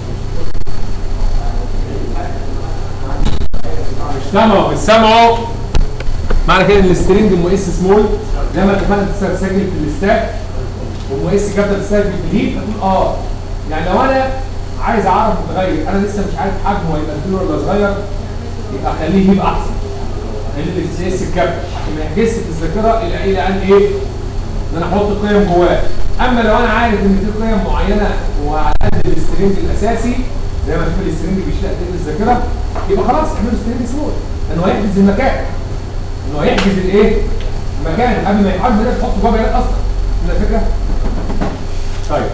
مش سامعه مش سامعه معنى كده ان السترينج ام اس سمول زي ما اتفقنا تسجل في الستاك وام اس كابيتال تسجل في الهيب، هتقول اه يعني لو انا عايز اعرف متغير انا لسه مش عارف حجمه هيبقى كبير ولا صغير، يبقى اخليه يجيب احسن، اخليه الاس اس الكابتن عشان ما يحجزش في الذاكره الى الى ان ايه؟ ان انا احط قيم جواه. اما لو انا عارف ان في قيم معينه وعلى قد السترينج الاساسي زي ما تقول السترينج بيشيل قد ايه الذاكره، يبقى خلاص اعمله سترينج سمول، لانه هيحجز المكان، انه هيحجز الايه؟ المكان قبل ما يحجز ده تحط جواه بيانات اصلا. فهمت الفكره؟ طيب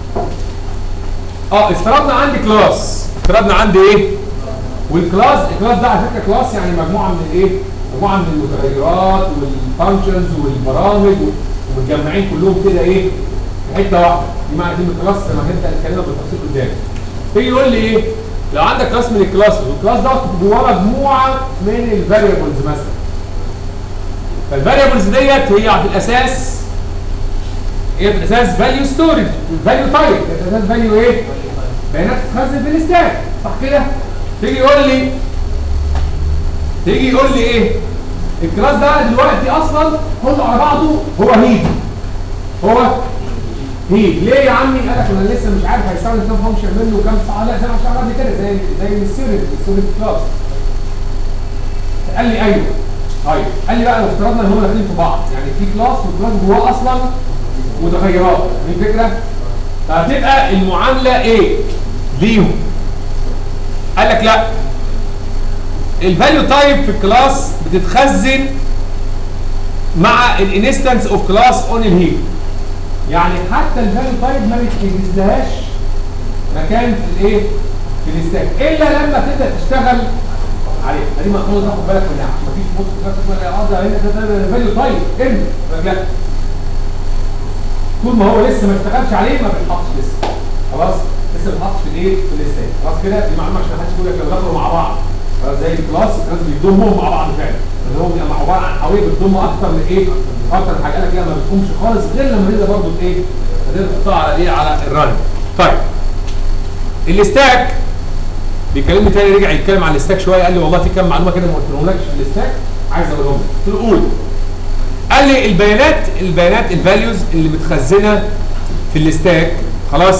اه افترضنا عندي كلاس، افترضنا عندي ايه؟ والكلاس الكلاس ده على فكره كلاس يعني مجموعه من الايه؟ مجموعه من المتغيرات والفانكشنز والبرامج ومتجمعين كلهم كده ايه؟ في حته واحده، دي معنى كلمه كلاس لما هنبدا نتكلم بالتفصيل قدام. تيجي يقول لي ايه؟ لو عندك كلاس من الكلاسز والكلاس ده جواه مجموعه من الفاريبلز مثلا. فالفاريبلز ديت هي في الاساس هي في الاساس فاليو ستورج، فاليو تايب، في الاساس فاليو ايه؟ بيانات تتخزن في الستاك، صح كده؟ تيجي يقول لي تيجي يقول لي ايه؟ الكلاس ده دلوقتي اصلا كله على بعضه هو هيد. هو هيد، ليه يا عمي؟ قال لك انا لسه مش عارف هيستخدم كام فانكشن منه وكام ساعه، لا زي ما شرحنا قبل كده زي زي الستورج الستورج كلاس. قال لي ايوه. طيب قال لي بقى لو افترضنا ان هم داخلين في بعض، يعني في كلاس والكلاس جواه اصلا متغيرات، دي الفكره؟ فهتبقى المعامله ايه؟ ليهم. قال لك لا، الفاليو تايب في الكلاس بتتخزن مع الانستنس اوف كلاس اون الهيب. يعني حتى الفاليو تايب ما بتجهزلهاش مكان في الايه؟ في الستاك، الا لما تبدا تشتغل عليه. دي مفروض تاخد بالك منها، مفيش مطلق اه ده فاليو تايب ارمي، لا طول ما هو لسه ما اشتغلش عليه ما بيتحطش لسه. خلاص؟ لسه ما بيتحطش في الايه؟ في الستاك. خلاص كده؟ دي معلومه عشان ما حدش يقول لك لو دخلوا مع بعض زي الكلاس الكلاس بيضمهم مع بعض فعلا، اللي هو بيبقى عباره عن حوالي بتضم اكتر من ايه؟ اكتر من حاجه. قال لك لا ما بتقومش خالص غير لما تبدا برضه ايه؟ تقدر تحطها على ايه؟ على الرن. طيب الستاك بيكلمني تاني، رجع يتكلم عن الستاك شويه، قال لي والله في كام معلومه كده ما قلتلهملكش في الستاك عايز اقولهم لك. قلت له قول. قال لي البيانات البيانات الفاليوز اللي متخزنه في الستاك خلاص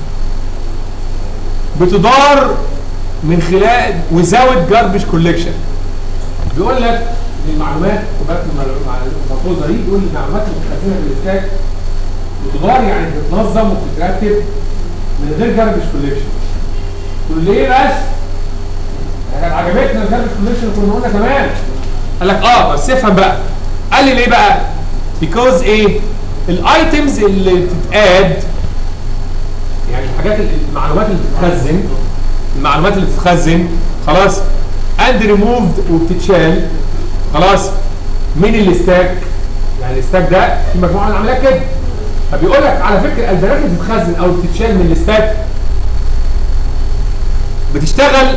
بتدار من خلال وزاوت جاربج كولكشن. بيقول لك المعلومات الملحوظه دي، بيقول المعلومات المتخزنه في الستاك بتدار يعني بتتنظم وبتترتب من غير جاربج كولكشن. تقول ليه بس؟ كانت عجبتنا الجاربج كولكشن كنا قلنا كمان. قال لك اه بس افهم بقى. قال لي ليه بقى؟ because ايه؟ الايتمز اللي بتتاد يعني الحاجات المعلومات اللي بتتخزن المعلومات اللي بتتخزن خلاص and removed وبتتشال خلاص من الستاك. يعني الستاك ده في مجموعه من العمليات كده. فبيقول لك على فكره البيانات اللي بتتخزن او بتتشال من الستاك بتشتغل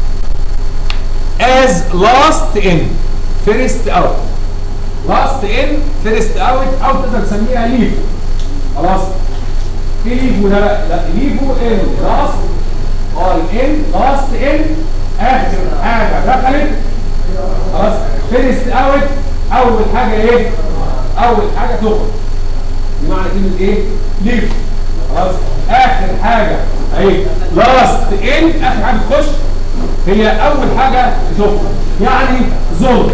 as last in first out. last in first out او تقدر تسميها ليفو. خلاص؟ ايه ليفو ده بقى؟ لا ليفو ان لاست اي ان لاست ان اخر حاجه دخلت خلاص فيرست اوت اول حاجه ايه؟ اول حاجه تخرج. بمعنى كلمه ايه؟ ليفو. خلاص؟ اخر حاجه اهي لاست ان اخر حاجه تخش هي اول حاجه تخرج. يعني ظلم.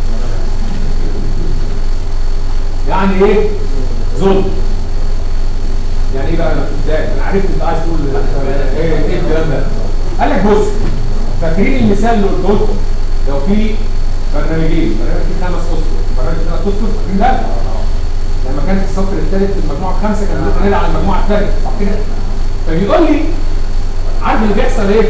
يعني ايه؟ ظلم. يعني ايه بقى ازاي؟ انا عرفت انت عايز تقول ايه ايه الكلام ده. قال لك بص فاكرين المثال اللي قلته لكم لو في برنامجين برنامج فيه خمس اسطر برنامج ثلاث اسطر فاكرين ده؟ لما كان في السطر الثالث في المجموعه الخامسه كان بنقول على المجموعه الثالثه صح كده؟ فبيقول لي عارف اللي بيحصل ايه؟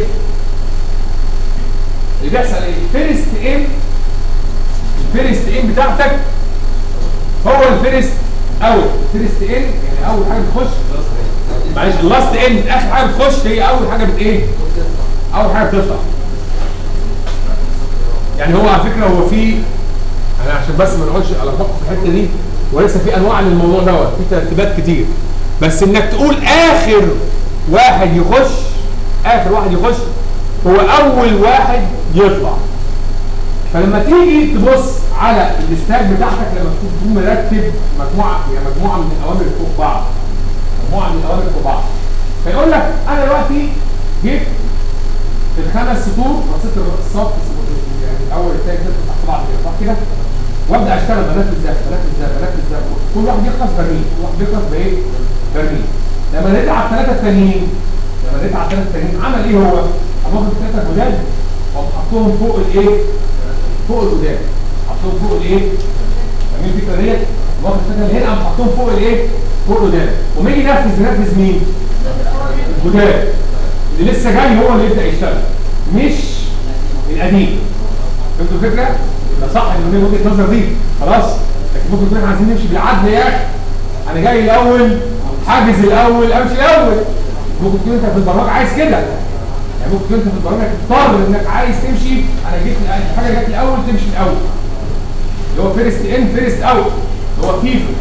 اللي بيحصل ايه؟ فيرست ام الفيرست ام بتاعتك هو الفيرست اوت. الفيرست ان يعني اول حاجه بتخش معلش اللاست ان اخر حاجه بتخش هي اول حاجه بت ايه؟ اول حاجه بتطلع. يعني هو على فكره هو في انا عشان بس ما نقعدش على فقط في الحته دي ولسه في انواع للموضوع دوت في ترتيبات كتير بس انك تقول اخر واحد يخش اخر واحد يخش هو اول واحد يطلع. فلما تيجي تبص على الستاك بتاعتك لما تكون مرتب مجموعه يعني مجموعه من الاوامر فوق بعض مجموعه من الاوامر فوق بعض فيقول لك انا دلوقتي جيت في الخمس سطور بصيت الصف يعني الاول الثاني الثالث تحت بعض كده صح كده؟ وابدا اشتغل بنفذ ده بنفذ ده بنفذ ده كل واحد يخلص برميل كل واحد يخلص بايه؟ برميل. لما لقيت على الثلاثه التانيين لما لقيت على الثلاثه التانيين عمل ايه هو؟ قام واخد الثلاثه الجداد وحطهم فوق الايه؟ فوق القدام حطهم فوق الايه؟ فاهمين الفكره ديت؟ واخد الثلاثه اللي هنا قام حطهم فوق الايه؟ فوق القدام وما يجي ينفذ ينفذ مين؟ الجداد اللي لسه جاي هو اللي يبدا يشتغل مش القديم. فهمتوا الفكره؟ ده صح ان من وجهه النظر دي خلاص، لكن ممكن نكون احنا عايزين نمشي بالعدل يا اخي. انا جاي الاول حاجز الاول امشي الاول. ممكن تكون انت في البرمجه عايز كده، يعني ممكن تكون انت في البرمجه تضطر انك عايز تمشي انا جيت الحاجه جت الاول تمشي الاول اللي هو فيرست ان فيرست اوت اللي هو فيفو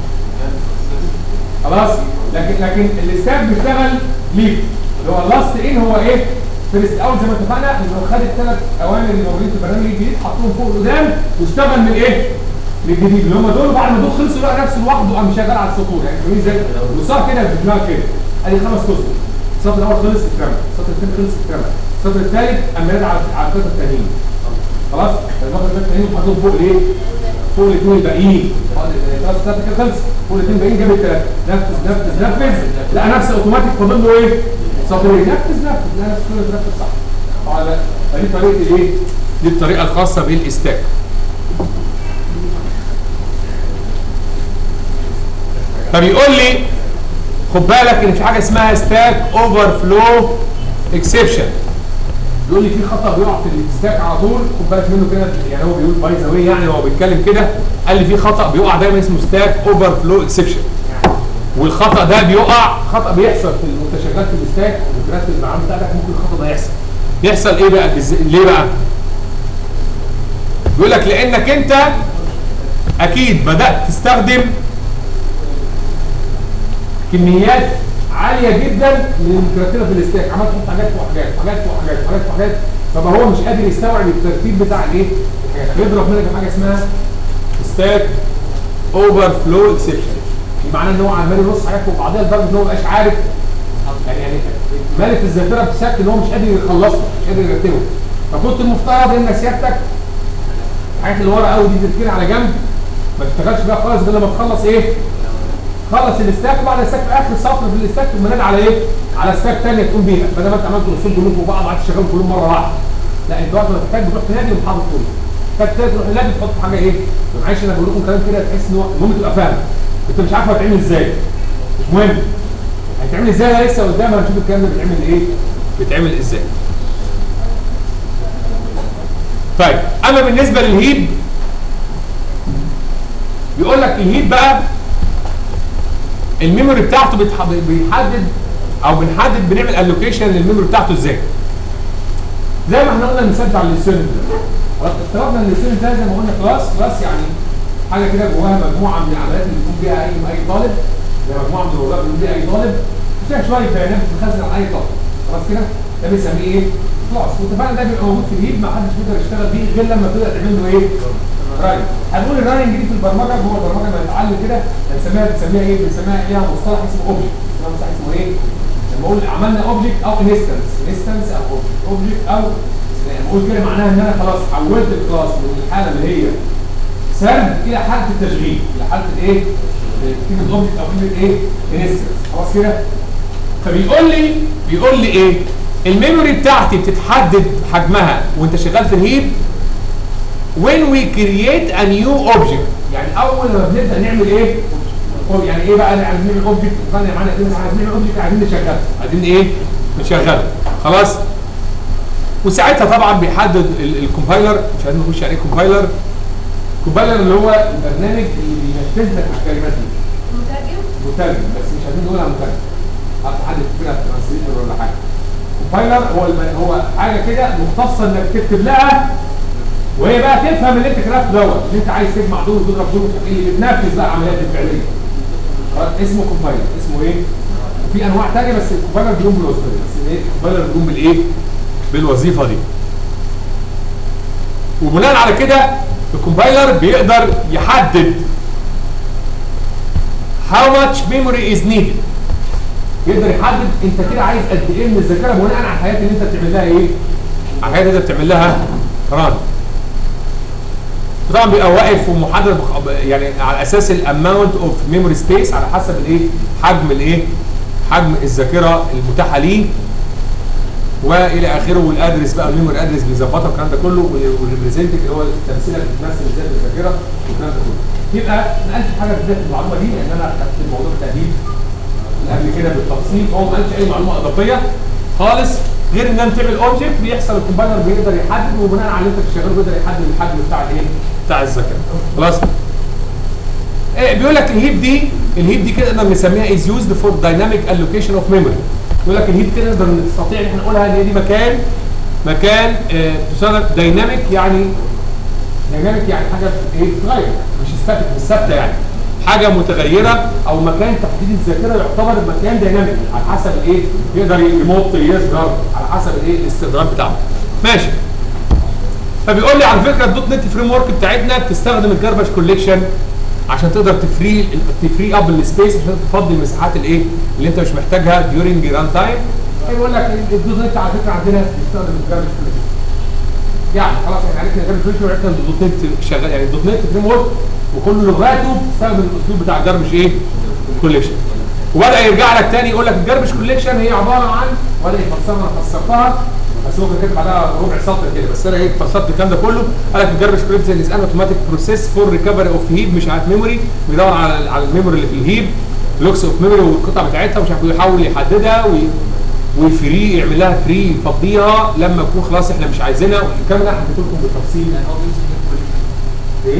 خلاص. لكن لكن الاستاك بيشتغل ليه اللي هو اللاست ان هو ايه؟ فيرست اوت زي ما اتفقنا انه خد الثلاث اوامر اللي موجودين في البرنامج الجديد حطهم فوق قدام واشتغل من ايه؟ من الجديد اللي هم دول. بعد ما دول خلصوا لقى نفسه لوحده وقام شغال على السطور يعني فاهمين ازاي؟ وصار كده في دماغك كده ادي خمس سطور. السطر الاول خلص اترمى، السطر الثاني خلص اترمى، السطر الثالث قام نادي على على الثلاثه الثانيين خلاص. المخرج الثلاثه الثانيين وحطهم فوق الايه؟ فوق الاثنين الباقيين خلاص الثلاثه كده خلص فوق الاثنين الباقيين جاب الثلاثه نفذ نفذ نفذ لقى نفسه اوتوماتيك فاضل له ايه؟ سطرين نفذ نفذ لا نفذ نفذ صح. طبعا دي طريقه الايه؟ دي الطريقه الخاصه بالاستاك. فبيقول لي خد بالك ان في حاجه اسمها ستاك اوفر فلو اكسبشن. بيقول لي في خطا بيقع في الستاك على طول خد بالك منه كده، يعني هو بيقول باي ذا واي يعني هو بيتكلم كده قال لي في خطا بيقع دايما اسمه ستاك اوفر فلو اكسبشن. والخطا ده بيقع خطا بيحصل في وانت شغال في الستاك وبترتب المعامل بتاعتك ممكن الخطا ده يحصل. يحصل ايه بقى؟ ليه بقى؟ بيقول لك لانك انت اكيد بدات تستخدم كميات عاليه جدا من المترتبه في الاستاك، عمال تحط حاجات فوق حاجات حاجات فوق حاجات حاجات فوق حاجات فبقى هو مش قادر يستوعب الترتيب بتاع الايه؟ الحاجات. بيضرب منك حاجه اسمها ستاك اوفر فلو اكسبشن. معناه ان هو عمال يرص حاجات فوق بعضها لدرجه ان هو ما بقاش عارف يعني يعني مالت الذاكره بشكل ان هو مش قادر يخلصه مش قادر يرتبه. فكنت المفترض ان سيادتك الحاجات اللي ورا قوي دي تركنها على جنب ما تشتغلش بيها خالص غير لما تخلص ايه؟ خلص الاستاك وبعد الاستاك في اخر سطر في الاستاك تقوم نادي على ايه؟ على ستاك ثانيه تقوم بيها بدل ما انت عملت الاصول كلهم فوق بعض وقعدت تشغلهم كلهم مره واحده. لا انت وقت ما تحتاج بتروح تنادي وتحط كله. محتاج تروح تنادي تحط حاجه ايه؟ معلش انا بقول لكم كلام كده تحس ان هو المهم تبقى فاهم. انت مش عارف هتعمل ازاي. مش مهم. هتعمل ازاي ده لسه قدام هنشوف الكلام ده بيتعمل ايه؟ بيتعمل ازاي. طيب اما بالنسبه للهيب بيقول لك الهيب بقى الميموري بتاعته بيحدد او بنحدد بنعمل الوكيشن للميموري بتاعته ازاي؟ زي ما احنا قلنا المثال بتاع الليسون ده. افترضنا ان الليسون ده زي ما قلنا كلاس كلاس يعني حاجه كده جواها مجموعه من العمليات اللي بيكون بيها اي اي طالب زي مجموعه من الوظائف اللي بيكون بيها اي طالب وفيها شويه بيانات بتتخزن على اي طالب خلاص كده ده بنسميه ايه؟ كلاس. واتفقنا ده بيبقى موجود في الهيب ما حدش بيقدر يشتغل بيه غير لما تبدا تعمل له ايه؟ راينج. هنقول الراينج دي في البرمجه جوه البرمجه لما نتعلم كده بنسميها بنسميها ايه؟ بنسميها ليها مصطلح اسمه اوبجكت. اسمها مصطلح اسمه ايه؟ لما اقول عملنا اوبجكت او انستنس انستنس او اوبجكت اوبجكت او يعني بقول كده معناها ان انا خلاص حولت الكلاس من الحاله اللي هي سرد الى حاله التشغيل الى حاله الايه؟ كلمه اوبجكت او كلمه ايه؟ انستنس خلاص كده. فبيقول لي بيقول لي ايه؟ الميموري بتاعتي بتتحدد حجمها وانت شغال في الهيب when we create a new object. يعني اول ما بنبدا نعمل ايه؟ يعني ايه بقى عايزين نعمل اوبجكت؟ قلنا يا معلم عايزين نعمل اوبجكت عايزين نشغله عايزين ايه؟ نشغله خلاص. وساعتها طبعا بيحدد الكومبايلر مش عايزين نخش عليه كومبايلر. الكومبايلر اللي هو البرنامج اللي بينفذ لك الكلمات دي. مترجم؟ مترجم بس مش عايزين نقولها مترجم. حتى حد يكتبها ترانسليتر ولا حاجه. كومبايلر هو هو حاجه كده مختصه انك تكتب لها وهي بقى تفهم اللي انت كتبته دوت اللي انت عايز تجمع دول وتضرب دول اللي بتنفذ بقى العمليات الفعليه. اسمه كومبايلر. اسمه ايه؟ وفي انواع ثانيه بس الكومبايلر بيقوم بالوظيفه دي. بس ايه؟ الكومبايلر بيقوم بالايه؟ بالوظيفه دي. وبناء على كده الكومبايلر بيقدر يحدد how much memory is needed يقدر يحدد انت كده عايز قد ايه من الذاكره بناء على الحاجات اللي انت بتعمل لها ايه؟ على الحاجات اللي انت بتعمل لها ران. طبعا بيبقى واقف ومحدد يعني على اساس الاماونت اوف ميموري سبيس على حسب الايه؟ حجم الايه؟ حجم الذاكره المتاحه ليه والى اخره، والادرس بقى الميموري ادرس بيظبطها والكلام ده كله، والريبريزنتنج اللي هو التمثيله اللي بتمثل ازاي الذاكره والكلام ده كله. يبقى ما قالش حاجه في المعلومه دي لان انا خدت الموضوع بالتاكيد قبل كده بالتفصيل، هو ما قالش اي معلومه اضافيه خالص غير ان انت تعمل اوبجكت بيحصل الكومبايلر بيقدر يحدد وبناء على اللي انت بتشغله بيقدر يحدد الحجم بتاع الايه؟ بتاع الذاكره. خلاص؟ إيه بيقول لك الهيب دي الهيب دي كده نقدر نسميها از يوزد فور دايناميك الوكيشن اوف ميموري. يقول لك الهيب كده نقدر نستطيع ان احنا نقولها ان هي دي مكان مكان آه تسمى دايناميك، يعني دايناميك يعني حاجه ايه؟ بتتغير مش ستاتيك مش ثابته، يعني حاجه متغيره او مكان تحديد الذاكره يعتبر مكان دايناميك على حسب الايه؟ يقدر يمط يصغر على حسب الايه؟ الاستخدام بتاعه. ماشي. فبيقول لي على فكره الدوت نت فريم ورك بتاعتنا بتستخدم الجاربج كوليكشن عشان تقدر تفري تفري اب السبيس عشان تفضي المساحات الايه؟ اللي انت مش محتاجها ديورنج ران تايم. بيقول لك الدوت نت على فكره عندنا بيستخدم الجاربج كوليكشن. يعني خلاص احنا عرفنا الجاربج كوليكشن وعرفنا ان الدوت نت شغال، يعني الدوت نت فريم ورك وكل لغاته بتستخدم الاسلوب بتاع الجاربج ايه؟ كوليكشن. وبدا يرجع لك تاني يقول لك الجاربج كوليكشن هي عباره عن، ولا يفسرها انا فسرتها بس هو كان كاتب عليها ربع سطر كده بس انا ايه فسرت الكلام ده كله. قال لك الجاربج كوليكشن از ان اوتوماتيك بروسيس فور ريكفري اوف هيب، مش عارف ميموري، بيدور على على الميموري اللي في الهيب لوكس اوف ميموري والقطع بتاعتها ومش عارف يحاول يحددها وي ويفري يعمل لها فري يفضيها لما يكون خلاص احنا مش عايزينها. والكلام ده حكيت لكم بالتفصيل. ايه؟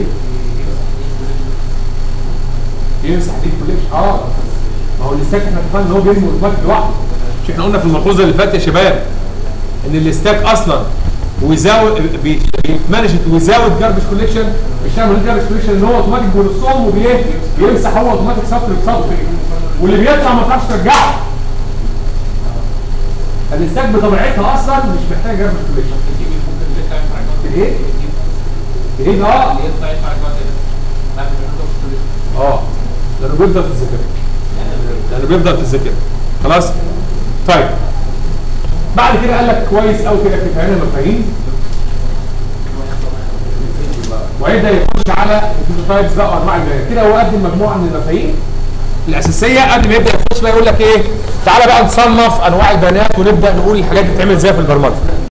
يمسح دي كوليكشن اه ما هو الاستاك احنا اتفقنا ان هو بيرمي اوتوماتيك لوحده. مش احنا قلنا في الملحوظه اللي فاتت يا شباب ان الاستاك اصلا ويزاود بيتمانجت ويزاود جاربج كوليكشن، بيشتغل جاربج كوليكشن ان هو اوتوماتيك بيرصهم وبيمسح هو اوتوماتيك سطر بسطر واللي بيطلع ما تعرفش ترجعه. الاستاك بطبيعتها اصلا مش محتاج جاربج كوليكشن. ايه؟ ايه اه اه لانه بيفضل في الذاكره لانه بيفضل في الذاكره. خلاص؟ طيب بعد كده قال لك كويس قوي كده كفايه لنا مفاهيم ويبدا يخش على البروتوتايبس بقى وانواع البيانات. كده هو قدم مجموعه من المفاهيم الاساسيه قبل ما يبدا يخش بقى يقول لك ايه؟ تعالى بقى نصنف انواع البيانات ونبدا نقول الحاجات بتتعمل ازاي في البرمجه.